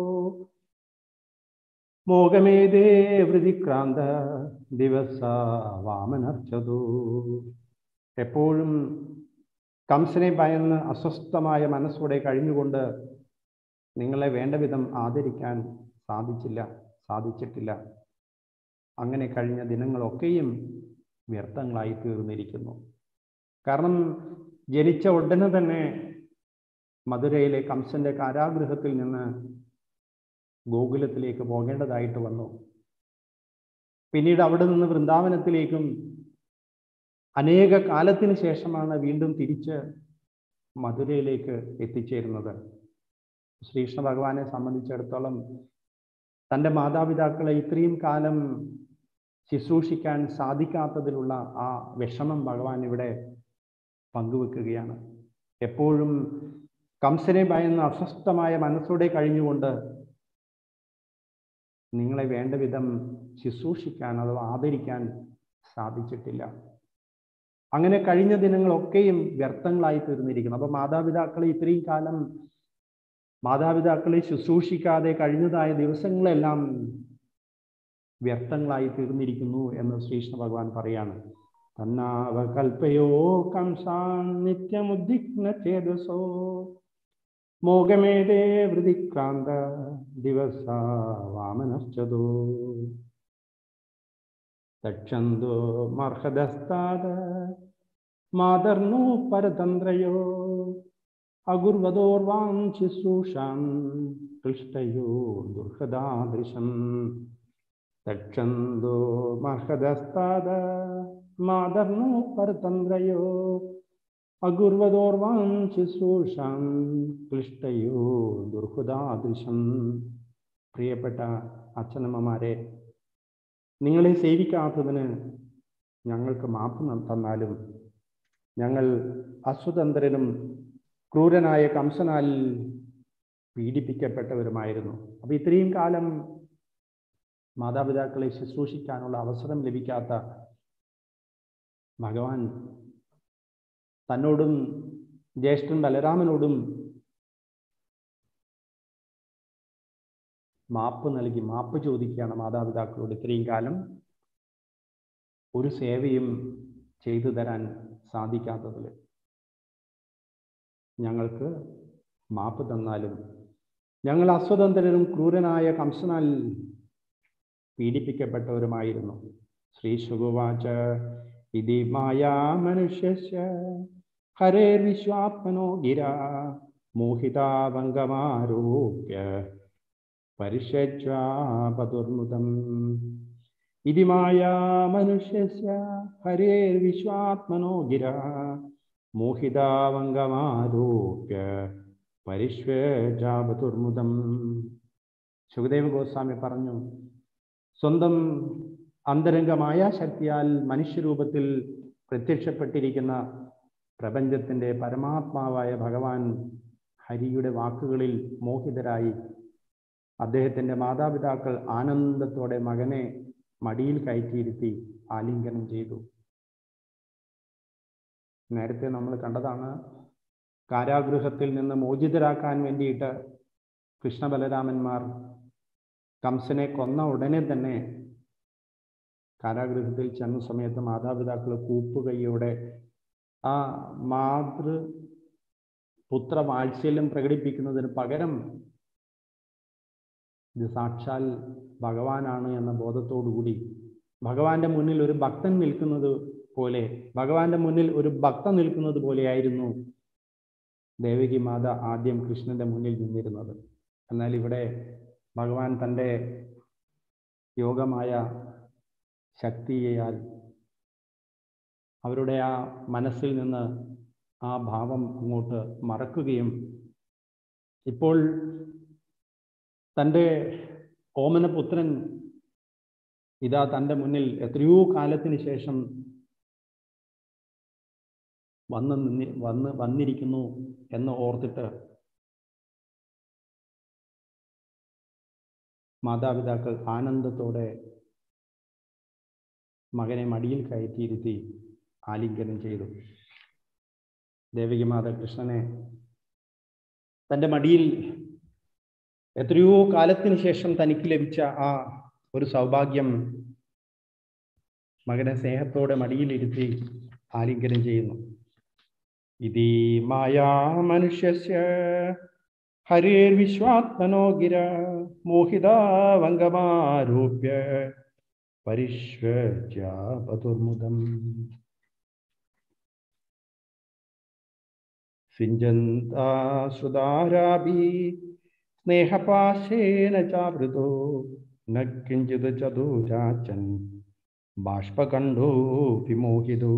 മോഹമേതേ വൃതിക്രാന്ത ദിവസ വാമനർച്ചതു. എപ്പോഴും കംസനെ ഭയന്ന് അസ്വസ്ഥമായ മനസ്സോടെ കഴിഞ്ഞുകൊണ്ട് നിങ്ങളെ വേണ്ട വിധം ആദരിക്കാൻ സാധിച്ചിട്ടില്ല. അങ്ങനെ കഴിഞ്ഞ ദിനങ്ങളൊക്കെയും വ്യർത്ഥങ്ങളായി തീർന്നിരിക്കുന്നു. കാരണം ജനിച്ച ഉടനെ തന്നെ മധുരയിലെ കംസന്റെ കാരാഗൃഹത്തിൽ നിന്ന് ഗോകുലത്തിലേക്ക് പോകേണ്ടതായിട്ട് വന്നു. പിന്നീട് അവിടെ നിന്ന് വൃന്ദാവനത്തിലേക്കും അനേക കാലത്തിന് ശേഷമാണ് വീണ്ടും തിരിച്ച് മധുരയിലേക്ക് എത്തിച്ചേരുന്നത്. ശ്രീകൃഷ്ണ ഭഗവാനെ സംബന്ധിച്ചിടത്തോളം തൻ്റെ മാതാപിതാക്കളെ ഇത്രയും കാലം ശുശ്രൂഷിക്കാൻ സാധിക്കാത്തതിലുള്ള ആ വിഷമം ഭഗവാൻ ഇവിടെ പങ്കുവെക്കുകയാണ്. എപ്പോഴും കംസനെ ഭയന്ന് അസ്വസ്ഥമായ മനസ്സോടെ കഴിഞ്ഞുകൊണ്ട് നിങ്ങളെ വേണ്ട വിധം ശുശ്രൂഷിക്കാൻ അഥവാ ആദരിക്കാൻ സാധിച്ചിട്ടില്ല. അങ്ങനെ കഴിഞ്ഞ ദിനങ്ങളൊക്കെയും വ്യർത്ഥങ്ങളായി തീർന്നിരിക്കുന്നു. അപ്പൊ മാതാപിതാക്കളെ ഇത്രയും കാലം മാതാപിതാക്കളെ ശുശ്രൂഷിക്കാതെ കഴിഞ്ഞതായ ദിവസങ്ങളെല്ലാം വ്യർത്ഥങ്ങളായി തീർന്നിരിക്കുന്നു എന്ന് ശ്രീകൃഷ്ണ ഭഗവാൻ പറയാണ്. തന്നാവകൽപ്പയോ കംസാൻ നിത്യമുദ്വിഗ്ന ചേതസോ മോഹമേതേ വൃതിക്രാന്ത ദിവസ വാമനശ്ചതോ തക്ഷന്തോ മർഹദസ്താദ മാതർനോ പരതന്ത്രയോ അഗുർവദോർവാം ശുശ്രൂഷാം ക്ലിഷ്ടയോ ദുർഹദാദൃശം തക്ഷന്തോ മർഹദസ്താദ മാതർനോ പരതന്ത്രയോ അഗുർവദോർവാം ശുശ്രൂഷാം ക്ലിഷ്ടയോ ദുർഹദാദൃശം. പ്രിയപ്പെട്ട അച്ഛനമ്മമാരെ, നിങ്ങളെ സേവിക്കാത്തതിന് ഞങ്ങൾക്ക് മാപ്പ് തന്നാലും ഞങ്ങൾ അസ്വതന്ത്രനും ക്രൂരനായ കംസനാൽ പീഡിപ്പിക്കപ്പെട്ടവരുമായിരുന്നു. അപ്പൊ ഇത്രയും കാലം മാതാപിതാക്കളെ ശുശ്രൂഷിക്കാനുള്ള അവസരം ലഭിക്കാത്ത ഭഗവാൻ തന്നോടും ജ്യേഷ്ഠൻ ബലരാമനോടും മാപ്പ് നൽകി മാപ്പ് ചോദിക്കുകയാണ് മാതാപിതാക്കളോട്. ഇത്രയും കാലം ഒരു സേവയും ചെയ്തു തരാൻ സാധിക്കാത്തതിൽ ഞങ്ങൾക്ക് മാപ്പ് തന്നാലും ഞങ്ങൾ അസ്വതന്ത്രരും ക്രൂരനായ കംസനാൽ പീഡിപ്പിക്കപ്പെട്ടവരുമായിരുന്നു. ശ്രീ ശുഗുവാച ഇതി മായാ മനുഷ്യസ്യ ഹരേർവിശ്വാത്മനോ ഗിരാ മോഹിതാവംഗമാരോപ്യ പരിഷ്യജ്വാപതുർമുദം. ഇതി മായാ മനുഷ്യസ്യ ഹരേർവിശ്വാത്മനോ ഗിരാ മോഹിതാവംഗമാരോപ്യ പരിഷ്യജാപതുർമുദം. സുഖദേവ ഗോസ്വാമി പറഞ്ഞു, സ്വന്തം അന്തരംഗമായ ശക്തിയാൽ മനുഷ്യരൂപത്തിൽ പ്രത്യക്ഷപ്പെട്ടിരിക്കുന്ന പ്രപഞ്ചത്തിൻ്റെ പരമാത്മാവായ ഭഗവാൻ ഹരിയുടെ വാക്കുകളിൽ മോഹിതരായി അദ്ദേഹത്തിൻ്റെ മാതാപിതാക്കൾ ആനന്ദത്തോടെ മകനെ മടിയിൽ കയറ്റിയിരുത്തി ആലിംഗനം ചെയ്തു. നേരത്തെ നമ്മൾ കണ്ടതാണ്, കാരാഗൃഹത്തിൽ നിന്ന് മോചിതരാക്കാൻ വേണ്ടിയിട്ട് കൃഷ്ണ ബലരാമന്മാർ കംസനെ കൊന്ന ഉടനെ തന്നെ കാരാഗൃഹത്തിൽ ചെന്ന സമയത്ത് മാതാപിതാക്കൾ കൂപ്പുകൈയോടെ ആ പുത്ര വാത്സല്യം പ്രകടിപ്പിക്കുന്നതിന് പകരം ഇത് സാക്ഷാൽ ഭഗവാനാണ് എന്ന ബോധത്തോടുകൂടി ഭഗവാന്റെ മുന്നിൽ ഒരു ഭക്തൻ നിൽക്കുന്നത് പോലെ, ഭഗവാന്റെ മുന്നിൽ ഒരു ഭക്തൻ നിൽക്കുന്നത് പോലെയായിരുന്നു ദേവകി മാത ആദ്യം കൃഷ്ണന്റെ മുന്നിൽ നിന്നിരുന്നത്. എന്നാൽ ഇവിടെ ഭഗവാൻ തൻ്റെ യോഗമായ ശക്തിയാൽ അവരുടെ ആ മനസ്സിൽ നിന്ന് ആ ഭാവം അങ്ങോട്ട് മറക്കുകയും ഇപ്പോൾ തൻ്റെ ഓമനപുത്രൻ ഇതാ തൻ്റെ മുന്നിൽ എത്രയോ കാലത്തിന് ശേഷം വന്നിരിക്കുന്നു എന്ന് ഓർത്തിട്ട് മാതാപിതാക്കൾ ആനന്ദത്തോടെ മകനെ മടിയിൽ കയറ്റിയിരുത്തി ആലിംഗനം ചെയ്തു. ദേവകി മാത കൃഷ്ണനെ തൻ്റെ മടിയിൽ എത്രയോ കാലത്തിന് ശേഷം തനിക്ക് ലഭിച്ച ആ ഒരു സൗഭാഗ്യം മകനെ സ്നേഹത്തോടെ മടിയിലിരുത്തി ആലിംഗനം ചെയ്യുന്നു. ഇതി മായാ മനുഷ്യസ്യ ഹരേർവിശ്വാത്മനോ ഗിര മോഹിതാവംഗമാരോപ്യ പരിഷ്യജാപതുർമുദം. സിഞ്ജന്താസുതാരാഭി സ്നേഹപാശേന ചാവൃതോ ന കിഞ്ചിത് ചതുരാചൻ ബാഷ്പകണ്ഠോ വിമോഹിതോ.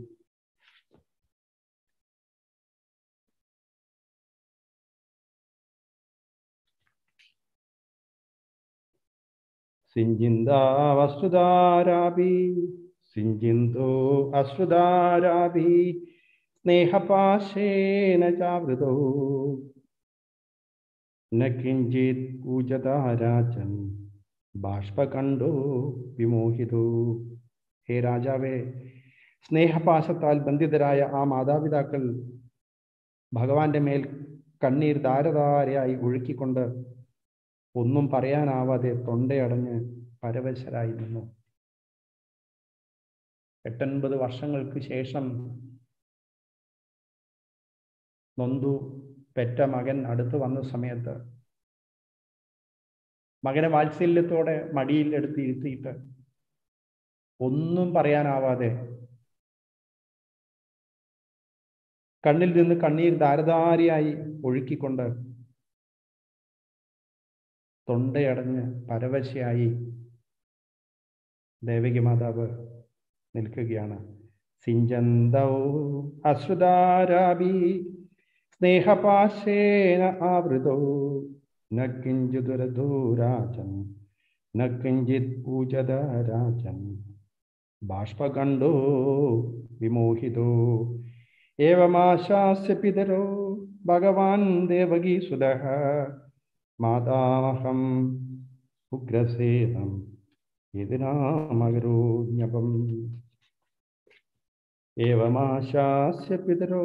സിഞ്ജിന്തോ അശ്രുധാരാഭി സ്നേഹപാശേന ചാവൃതോ ന കിഞ്ചിത് പൂജതാരാചൻ ബാഷ്പകണ്ഠോ വിമോഹിതോ. ഹേ രാജാവേ, സ്നേഹപാശത്താൽ ബന്ധിതരായ ആ മാതാപിതാക്കൾ ഭഗവാന്റെ മേൽ കണ്ണീർ ധാരധാരയായി ഒഴുക്കിക്കൊണ്ട് ഒന്നും പറയാനാവാതെ തൊണ്ടയടഞ്ഞ് പരവശരായി നിന്നു. 8-9 വർഷങ്ങൾക്ക് ശേഷം നൊന്തു പെറ്റ മകൻ അടുത്ത് വന്ന സമയത്ത് മകനെ വാത്സല്യത്തോടെ മടിയിൽ എടുത്ത് ഇരുത്തിയിട്ട് ഒന്നും പറയാനാവാതെ കണ്ണിൽ നിന്ന് കണ്ണീർ ധാരധാരയായി ഒഴുക്കിക്കൊണ്ട് തൊണ്ടയടഞ്ഞ് പരവശയായി ദേവകി മാതാവ് നിൽക്കുകയാണ്. സിഞ്ചന്തൗ അശ്രുതാരാഭി സ്നേഹപാശേന ആവൃതോ ന കിഞ്ചിതുരധൂരാജൻ ന കിഞ്ചിത് പൂജതരാജൻ ബാഷ്പഖണ്ഡോ വിമോഹിതോ ഏവമാശാസ്യ പിതരോ ഭഗവാൻ ദേവകീസുതഃ മാതാമഹം ഉഗ്രസേനം യതിനാമകരോജ്ഞപം ഏവമാശാസ്യ പിതരോ.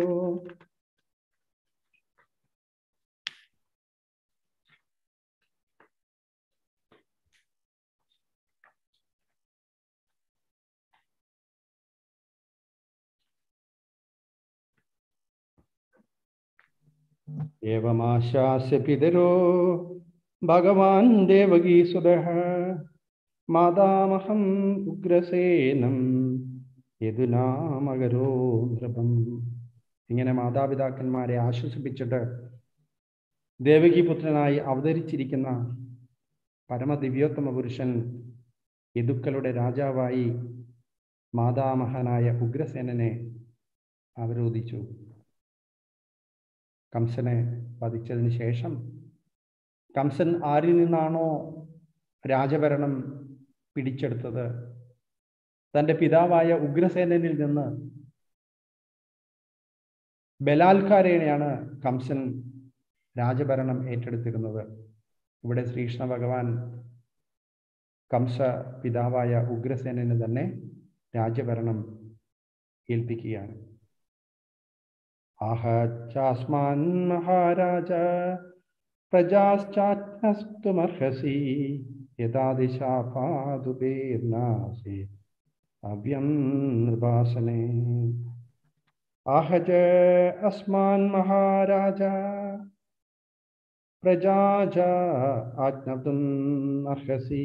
ഏവമാശാസ്യ പിതരോ ഭഗവാൻ ദേവകീസുതഃ മാതാമഹം ഉഗ്രസേനം യദുനാമകരോ നൃപം. ഇങ്ങനെ മാതാപിതാക്കന്മാരെ ആശ്വസിപ്പിച്ചിട്ട് ദേവകീപുത്രനായി അവതരിച്ചിരിക്കുന്ന പരമദിവ്യോത്തമ പുരുഷൻ യദുക്കളുടെ രാജാവായി മാതാമഹനായ ഉഗ്രസേനനെ അവരോധിച്ചു. കംസനെ വധിച്ചതിന് ശേഷം കംസൻ ആരിൽ നിന്നാണോ രാജഭരണം പിടിച്ചെടുത്തത്, തൻ്റെ പിതാവായ ഉഗ്രസേനനിൽ നിന്ന് ബലാത്കാരേണയാണ് കംസൻ രാജഭരണം ഏറ്റെടുത്തിരുന്നത്. ഇവിടെ ശ്രീകൃഷ്ണ ഭഗവാൻ കംസ പിതാവായ ഉഗ്രസേനന് തന്നെ രാജഭരണം ഏൽപ്പിക്കുകയാണ്. ആഹചാസ്മാൻ മഹാരാജ പ്രജാശ്ചാസ്തുമർഹസി യഥാദിശാപാദുപേർനാസി അവ്യം നൃപാസനേ. ആഹജ അസ്മാൻ മഹാരാജ പ്രജാജ ആജ്ഞപ്തും അർഹസി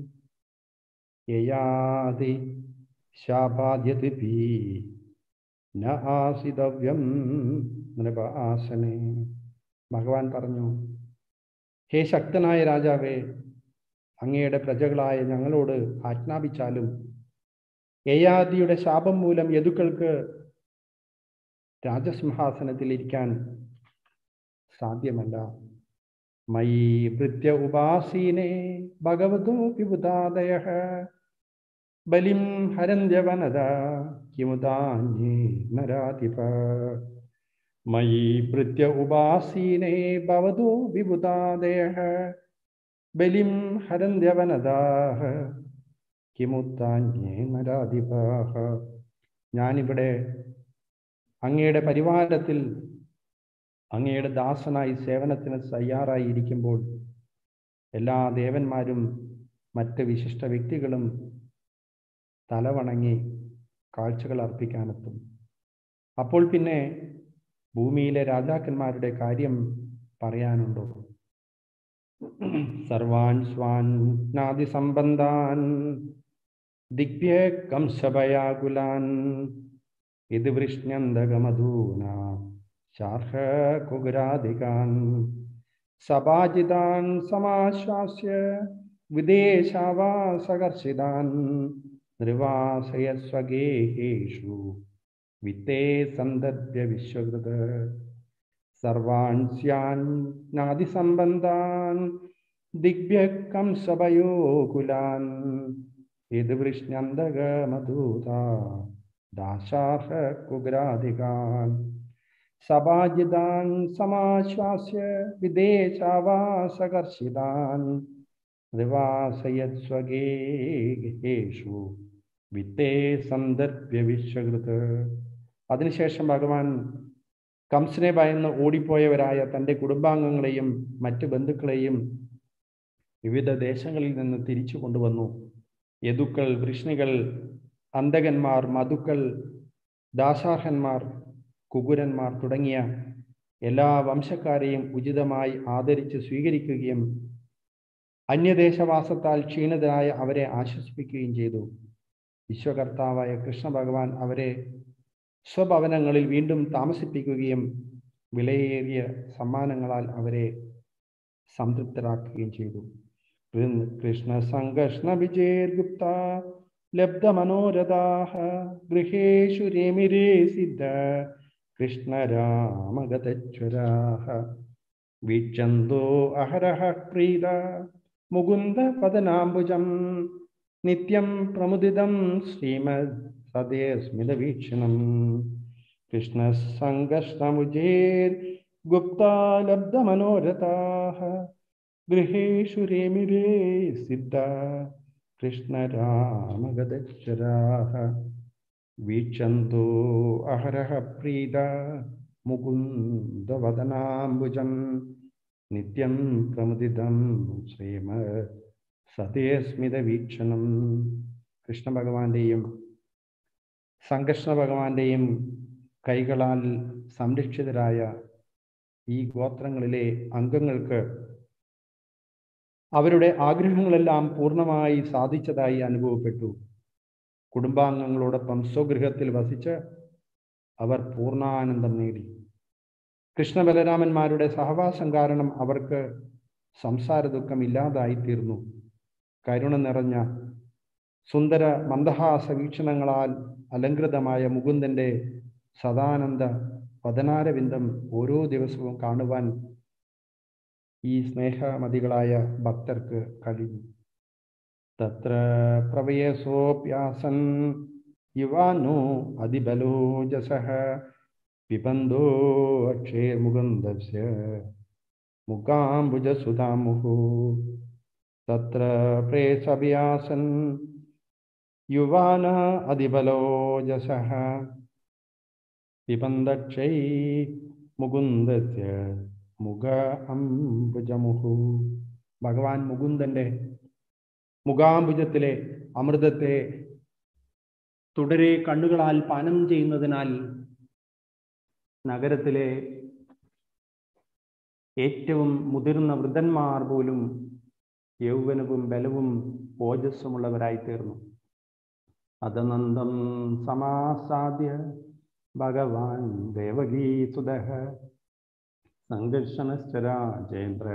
യയാദി ശാപാദ്യതിഭി ന ആസിതവ്യം നൃപാസനേ. ഭഗവാൻ പറഞ്ഞു, ഹേ ശക്തനായ രാജാവേ, അങ്ങയുടെ പ്രജകളായ ഞങ്ങളോട് ആജ്ഞാപിച്ചാലും യയാദിയുടെ ശാപം മൂലം യദുക്കൾക്ക് രാജസിംഹാസനത്തിൽ ഇരിക്കാൻ സാധ്യമല്ല. മയി ഭൃത്യ ഉപാസീനേ ഭഗവതോ വിബുധാദയഃ ബലിം ഹരന്ത്യവനദ കിമുദാന്യേ നരാധിപ. മയി ഭൃത്യ ഉപാസീനേ ഭവതോ വിബുധാദയഃ ബലിം ഹരന്ത്യവനദാഃ കിമുദാന്യേ നരാധിപഃ. ഞാനിവിടെ അങ്ങയുടെ പരിവാരത്തിൽ അങ്ങയുടെ ദാസനായി സേവനത്തിന് തയ്യാറായി ഇരിക്കുമ്പോൾ എല്ലാ ദേവന്മാരും മറ്റ് വിശിഷ്ട വ്യക്തികളും തലവണങ്ങി കാഴ്ചകൾ അർപ്പിക്കാനെത്തും. അപ്പോൾ പിന്നെ ഭൂമിയിലെ രാജാക്കന്മാരുടെ കാര്യം പറയാനുണ്ടോ? സർവാൻ സ്വാൻ നാദി സംബന്ധാൻ ദിഗ്ഭ്യ കംസഭയാകുലാൻ ഇത് വൃഷ്ണ്യന്തകമധൂന ശാർഹ കുഗുരാധികാൻ സഭാജിതാൻ സമാശ്വാസ്യ വിദേശാവാസകർഷിതാൻ നൃവാസയസ്വഗേഹേഷു വിത്തേ സന്ദദ്യ വിശ്വകൃത. സർവാൻ സ്യാൻ നാദി സംബന്ധാൻ ദിഗ്ഭ്യ കംസഭയോകുലാൻ ഇത് വൃഷ്ണ്യന്തകമധൂത ദാശാർഹ കുഗുരാധികാൻ സഭാജിതാൻ സമാശ്വാസ്യ വിദേശാവാസകർഷിതാൻ നൃവാസയസ്വഗേഹേഷു വിത്തേ സന്ദർഭ്യ വിശ്വകൃത്. അതിനുശേഷം ഭഗവാൻ കംസനെ ഭയന്ന് ഓടിപ്പോയവരായ തൻ്റെ കുടുംബാംഗങ്ങളെയും മറ്റു ബന്ധുക്കളെയും വിവിധ ദേശങ്ങളിൽ നിന്ന് തിരിച്ചു കൊണ്ടുവന്നു. യദുക്കൾ, വൃഷ്ണികൾ, അന്തകന്മാർ, മധുക്കൾ, ദാസാർഹന്മാർ, കുകുരന്മാർ തുടങ്ങിയ എല്ലാ വംശക്കാരെയും ഉചിതമായി ആദരിച്ച് സ്വീകരിക്കുകയും അന്യദേശവാസത്താൽ ക്ഷീണിതരായ അവരെ ആശ്വസിപ്പിക്കുകയും ചെയ്തു. വിശ്വകർത്താവായ കൃഷ്ണ ഭഗവാൻ അവരെ സ്വഭവനങ്ങളിൽ വീണ്ടും താമസിപ്പിക്കുകയും വിലയേറിയ സമ്മാനങ്ങളാൽ അവരെ സംതൃപ്തരാക്കുകയും ചെയ്തു. കൃഷ്ണ സംഘർഷ്ണ വിജയർഗുപ്ത ലബ്ധ മനോരഥാഃ ഗൃഹേഷു രേമിരേ സിദ്ധ കൃഷ്ണരാമഗതജ്വരാഃ വീക്ഷന്തോ അഹരഃ പ്രീത മുകുന്ദ പദനാംബുജം നിത്യം പ്രമുദിതം ശ്രീമദ് സദയസ്മിത വീക്ഷണം. കൃഷ്ണ സംഘർഷ്ണമുജേർ ഗുപ്താ ലബ്ധ മനോരഥാഃ ഗൃഹേഷു രേമിരേ സിദ്ധ കൃഷ്ണരാമഗതജ്വരാഃ വീക്ഷന്തോ അഹരഃ പ്രീത മുകുന്ദ വദനാംബുജം നിത്യം പ്രമുദിതം ശ്രീമദ് സതേസ്മിത വീക്ഷണം. കൃഷ്ണ ഭഗവാന്റെയും സംകർഷ്ണ ഭഗവാന്റെയും കൈകളാൽ സംരക്ഷിതരായ ഈ ഗോത്രങ്ങളിലെ അംഗങ്ങൾക്ക് അവരുടെ ആഗ്രഹങ്ങളെല്ലാം പൂർണ്ണമായി സാധിച്ചതായി അനുഭവപ്പെട്ടു. കുടുംബാംഗങ്ങളോടൊപ്പം സ്വഗൃഹത്തിൽ വസിച്ച് അവർ പൂർണ്ണാനന്ദം നേടി. കൃഷ്ണബലരാമന്മാരുടെ സഹവാസം കാരണം അവർക്ക് സംസാര ദുഃഖം ഇല്ലാതായിത്തീർന്നു. കരുണ നിറഞ്ഞ സുന്ദര മന്ദഹാസ വീക്ഷണങ്ങളാൽ അലങ്കൃതമായ മുകുന്ദന്റെ സദാനന്ദ പതനാരവിന്ദം ഓരോ ദിവസവും കാണുവാൻ ഈ സ്നേഹമതികളായ ഭക്തർക്ക് കഴിഞ്ഞു. തത്ര പ്രവയസോപ്യാസൻ യുവാനോ അതിബലോജസഃ പിബന്ധോ അക്ഷേർമുകുന്ദസ്യ മുഖാംബുജസുധാമുഹു. തത്ര പ്രേസഭ്യാസൻ യുവാന അതിബലോജസഃ പിബന്ധക്ഷൈ മുകുന്ദസ്യ മുഖ അംബുജമുഹു. ഭഗവാൻ മുകുന്ദന്റെ മുഖാംബുജത്തിലെ അമൃതത്തെ തുടരെ കണ്ണുകളാൽ പാനം ചെയ്യുന്നതിനാൽ നഗരത്തിലെ ഏറ്റവും മുതിർന്ന വൃദ്ധന്മാർ പോലും യൗവനവും ബലവും ഓജസ്സുമുള്ളവരായി തീർന്നു. അതനന്തം സമാസാദ്യ ഭഗവാൻ ദേവകീസുതഃ സംഘർഷണശ്ച രാജേന്ദ്ര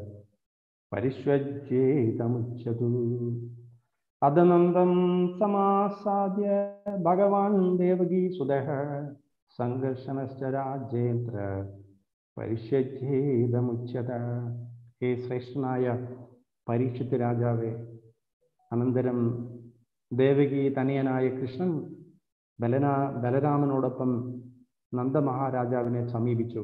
പരിഷ്വജ്യേതമുച്യതു. അതനന്തം സമാസാദ്യ ഭഗവാൻ ദേവകീസുതഃ സംഘർഷണശ്ച രാജേന്ദ്ര പരിഷ്വജ്യേതമുച്യത. ഹേ ശ്രേഷ്ഠനായ പരീക്ഷിത് രാജാവേ, അനന്തരം ദേവകി തനയനായ കൃഷ്ണൻ ബലരാമനോടൊപ്പം നന്ദമഹാരാജാവിനെ സമീപിച്ചു.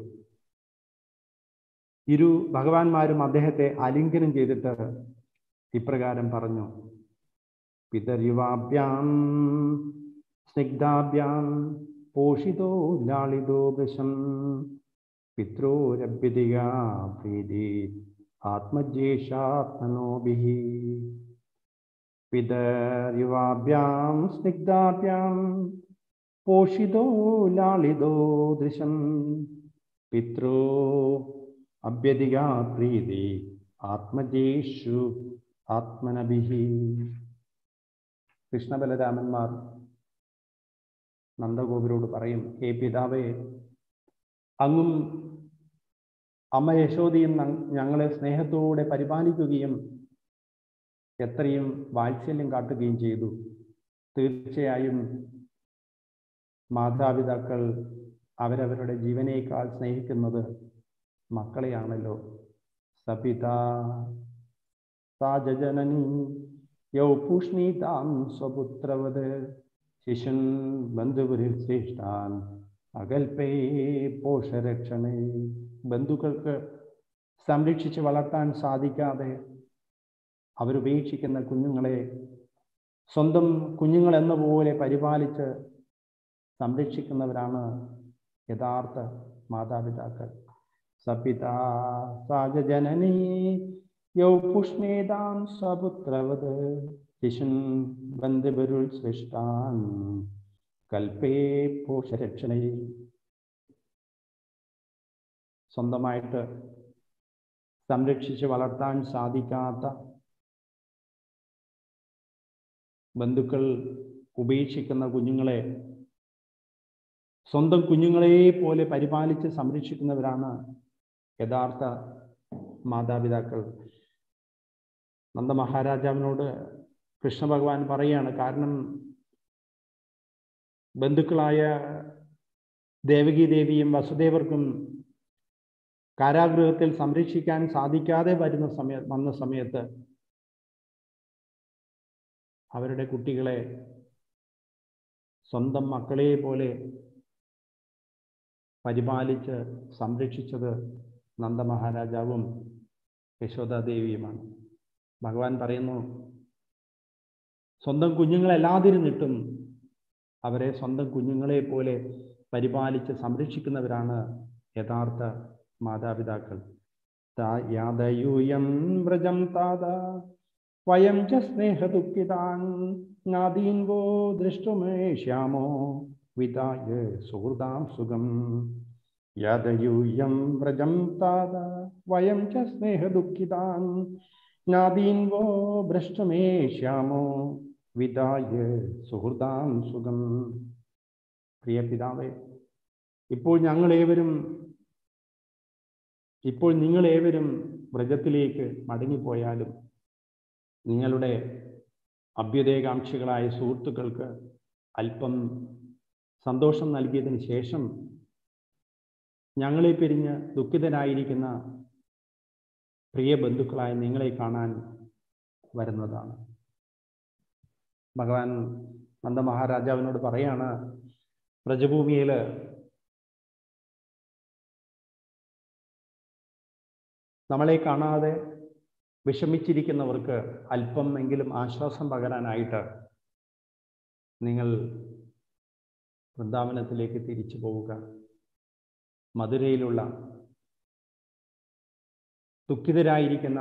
ഇരു ഭഗവാന്മാരും അദ്ദേഹത്തെ ആലിംഗനം ചെയ്തിട്ട് ഇപ്രകാരം പറഞ്ഞു: പിതര്യുവാഭ്യാം സ്നിഗ്ധാഭ്യാം പോഷിതോ ലാളിതോ വൃശം പിത്രോരഭ്യതികാ പ്രീതി ആത്മജ്യേഷാത്മനോഭിഃ. പിതര്യുവാഭ്യാം സ്നിഗ്ധാഭ്യാം പോഷിതോ ലാളിതോ ദൃശം പിത്രോ അഭ്യതികാ പ്രീതി ആത്മജേഷു ആത്മനഭിഃ. കൃഷ്ണബലരാമന്മാർ നന്ദഗോപരോട് പറയും: ഹേ പിതാവേ, അങ്ങും അമ്മ യശോദയും ഞങ്ങളെ സ്നേഹത്തോടെ പരിപാലിക്കുകയും എത്രയും വാത്സല്യം കാട്ടുകയും ചെയ്തു. തീർച്ചയായും മാതാപിതാക്കൾ അവരവരുടെ ജീവനേക്കാൾ സ്നേഹിക്കുന്നത് മക്കളെയാണല്ലോ. സപിതാ സാജനനി യൗ പൂഷ്ണീതാം സ്വപുത്രവത് ശിശുൻ ബന്ധുപുരശ്രേഷ്ഠാൻ അകൽപേ പോഷരക്ഷണേ. ബന്ധുക്കൾക്ക് സംരക്ഷിച്ച് വളർത്താൻ സാധിക്കാതെ അവരുപേക്ഷിക്കുന്ന കുഞ്ഞുങ്ങളെ സ്വന്തം കുഞ്ഞുങ്ങൾ എന്ന പോലെ പരിപാലിച്ച് സംരക്ഷിക്കുന്നവരാണ് യഥാർത്ഥ മാതാപിതാക്കൾ. സപിതാ സാജനനീ യൗ പുഷ്ണേതാം സ്വപുത്രവത് ശിശുൻ ബന്ധുബരുൾ സൃഷ്ടാൻ കൽപ്പേ പോഷരക്ഷണേ. സ്വന്തമായിട്ട് സംരക്ഷിച്ച് വളർത്താൻ സാധിക്കാത്ത ബന്ധുക്കൾ ഉപേക്ഷിക്കുന്ന കുഞ്ഞുങ്ങളെ സ്വന്തം കുഞ്ഞുങ്ങളെ പോലെ പരിപാലിച്ച് സംരക്ഷിക്കുന്നവരാണ് യഥാർത്ഥ മാതാപിതാക്കൾ. നന്ദ മഹാരാജാവിനോട് കൃഷ്ണ ഭഗവാൻ പറയാണ്, കാരണം ബന്ധുക്കളായ ദേവകി ദേവിയും വസുദേവർക്കും കാരാഗൃഹത്തിൽ സംരക്ഷിക്കാൻ സാധിക്കാതെ വന്ന സമയത്ത് അവരുടെ കുട്ടികളെ സ്വന്തം മക്കളെ പോലെ പരിപാലിച്ച് സംരക്ഷിച്ചത് നന്ദമഹാരാജാവും യശോദാദേവിയുമാണ്. ഭഗവാൻ പറയുന്നു, സ്വന്തം കുഞ്ഞുങ്ങളല്ലാതിരുന്നിട്ടും അവരെ സ്വന്തം കുഞ്ഞുങ്ങളെ പോലെ പരിപാലിച്ച് സംരക്ഷിക്കുന്നവരാണ് യഥാർത്ഥ മാതാപിതാക്കൾ. യാദയൂയം വ്രജം താത വയം ച സ്നേഹദുഃഖിതാൻ നാദീൻവോ ദൃഷ്ടുമേഷ്യാമോ വിദായ സുഹൃദാം സുഖം. യാദയൂയം വ്രജം താത വയം ച സ്നേഹദുഃഖിതാൻ നാദീൻവോ ഭ്രഷ്ടമേഷ്യാമോ വിദായ സുഹൃദാം സുഖം. പ്രിയ പിതാവേ, ഇപ്പോൾ നിങ്ങളേവരും വ്രജത്തിലേക്ക് മടങ്ങിപ്പോയാലും നിങ്ങളുടെ അഭ്യുദയകാംക്ഷികളായ സുഹൃത്തുക്കൾക്ക് അല്പം സന്തോഷം നൽകിയതിന് ശേഷം ഞങ്ങളെ പിരിഞ്ഞ് ദുഃഖിതരായിരിക്കുന്ന പ്രിയ ബന്ധുക്കളായ നിങ്ങളെ കാണാൻ വരുന്നതാണ്. ഭഗവാൻ നന്ദമഹാരാജാവിനോട് പറയാണ്, വ്രജഭൂമിയിൽ നമ്മളെ കാണാതെ വിഷമിച്ചിരിക്കുന്നവർക്ക് അല്പം എങ്കിലും ആശ്വാസം പകരാനായിട്ട് നിങ്ങൾ വൃന്ദാവനത്തിലേക്ക് തിരിച്ചു പോവുക. മധുരയിലുള്ള ദുഃഖിതരായിരിക്കുന്ന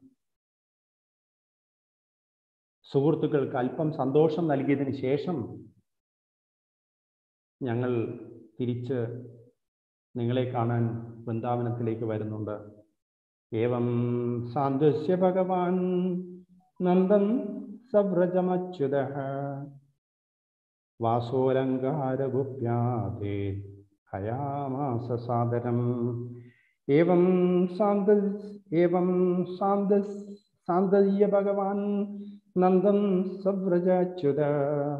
സുഹൃത്തുക്കൾക്ക് അല്പം സന്തോഷം നൽകിയതിന് ശേഷം ഞങ്ങൾ തിരിച്ച് നിങ്ങളെ കാണാൻ വൃന്ദാവനത്തിലേക്ക് വരുന്നുണ്ട്. ഏവം സാന്ദസ്യ ഭഗവാൻ നന്ദൻ സവ്രജമച്യുതഃ വാസോലങ്കാരഗുപ്യാദേ ഹയാമാസ സാദരം. ഏവം സാന്ദസ്യ ഭഗവാൻ നന്ദൻ സവ്രജച്യുതഃ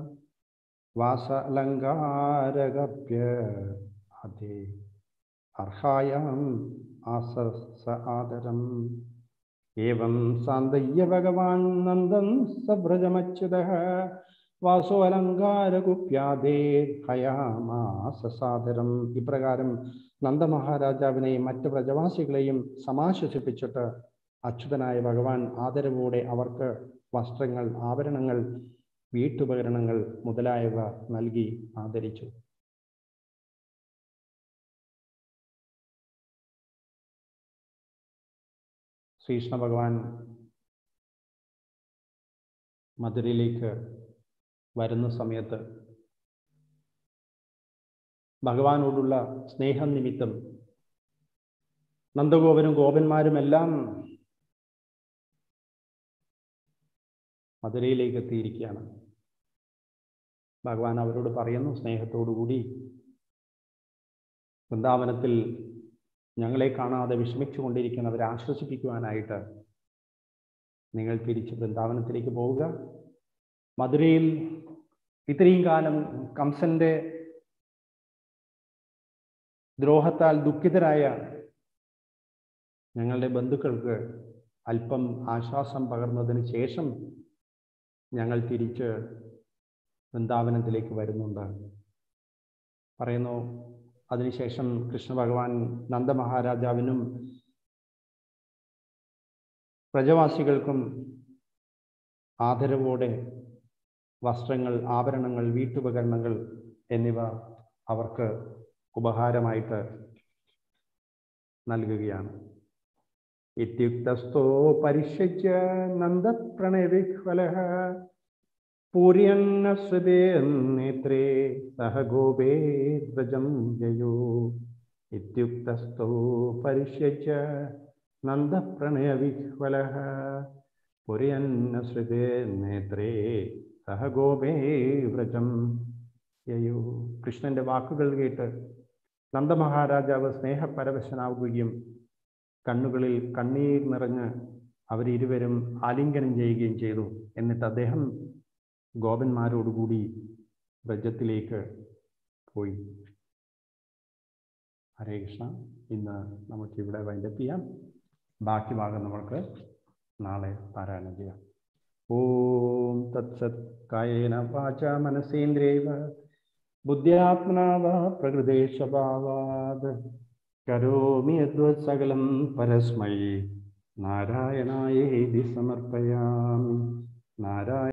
വാസലങ്കാരഗപ്യാദേ അർഹായാം ആസസ ആദരം. ഏവം സാന്ദയ്യ ഭഗവാൻ നന്ദൻ സവ്രജമച്യുതഃ വാസോ അലങ്കാരകുപ്യാദേ ഹയാമാസ സാദരം. ഇപ്രകാരം നന്ദമഹാരാജാവിനെ മറ്റ് വ്രജവാസികളെയും സമാശ്വസിപ്പിച്ചിട്ട് അച്യുതനായ ഭഗവാൻ ആദരവോടെ അവർക്ക് വസ്ത്രങ്ങൾ, ആഭരണങ്ങൾ, വീട്ടുപകരണങ്ങൾ മുതലായവ നൽകി ആദരിച്ചു. ശ്രീകൃഷ്ണ ഭഗവാൻ മധുരയിലേക്ക് വരുന്ന സമയത്ത് ഭഗവാനോടുള്ള സ്നേഹം നിമിത്തം നന്ദഗോപനും ഗോപന്മാരുമെല്ലാം മധുരയിലേക്ക് എത്തിയിരിക്കുകയാണ്. ഭഗവാൻ അവരോട് പറയുന്നു, സ്നേഹത്തോടുകൂടി വൃന്ദാവനത്തിൽ ഞങ്ങളെ കാണാതെ വിഷമിച്ചു കൊണ്ടിരിക്കുന്നവരെ ആശ്വസിപ്പിക്കുവാനായിട്ട് നിങ്ങൾ തിരിച്ച് വൃന്ദാവനത്തിലേക്ക് പോവുക. മധുരയിൽ ഇത്രയും കാലം കംസന്റെ ദ്രോഹത്താൽ ദുഃഖിതരായ ഞങ്ങളുടെ ബന്ധുക്കൾക്ക് അല്പം ആശ്വാസം പകർന്നതിന് ശേഷം ഞങ്ങൾ തിരിച്ച് വൃന്ദാവനത്തിലേക്ക് വരുന്നുണ്ട് പറയുന്നു. അതിനുശേഷം കൃഷ്ണ ഭഗവാൻ നന്ദമഹാരാജാവിനും പ്രജവാസികൾക്കും ആദരവോടെ വസ്ത്രങ്ങൾ, ആഭരണങ്ങൾ, വീട്ടുപകരണങ്ങൾ എന്നിവ അവർക്ക് ഉപഹാരമായിട്ട് നൽകുകയാണ്. ഇത്യുക്തസ്ഥോ പരിഷ്യജ്യ നന്ദപ്രണയവിഹ്വലഃ പൂര്യന്നശ്രുതേ നേത്രേ സഹ ഗോപേ വ്രജം ജയോ. ഇത്യുക്തസ്ഥോ പരിഷ്യജ്യ നന്ദപ്രണയവിഹ്വലഃ പൂര്യന്നശ്രുതേ നേത്രേ സഹ ഗോപേ വ്രജം യയോ. കൃഷ്ണന്റെ വാക്കുകൾ കേട്ട് നന്ദമഹാരാജാവ് സ്നേഹപരവശനാവുകയും കണ്ണുകളിൽ കണ്ണീർ നിറഞ്ഞ് അവരിരുവരും ആലിംഗനം ചെയ്യുകയും ചെയ്തു. എന്നിട്ട് അദ്ദേഹം ഗോപന്മാരോടുകൂടി വ്രജത്തിലേക്ക് പോയി. ഹരേ കൃഷ്ണ. ഇന്ന് നമുക്കിവിടെ വൈൻഡപ്പ് ചെയ്യാം. ബാക്കി ഭാഗം നമുക്ക് നാളെ പാരായണം ചെയ്യാം. ഓം തത്സത്. കായേന വാചാ മനസേന്ദ്രിയേവ ബുദ്ധ്യാത്മനാ വാ പ്രകൃതേ സ്വഭാവാത് കരോമി യദ്വത് സകലം പരസ്മൈ നാരായണായേതി സമർപ്പയാമി. നാരായണ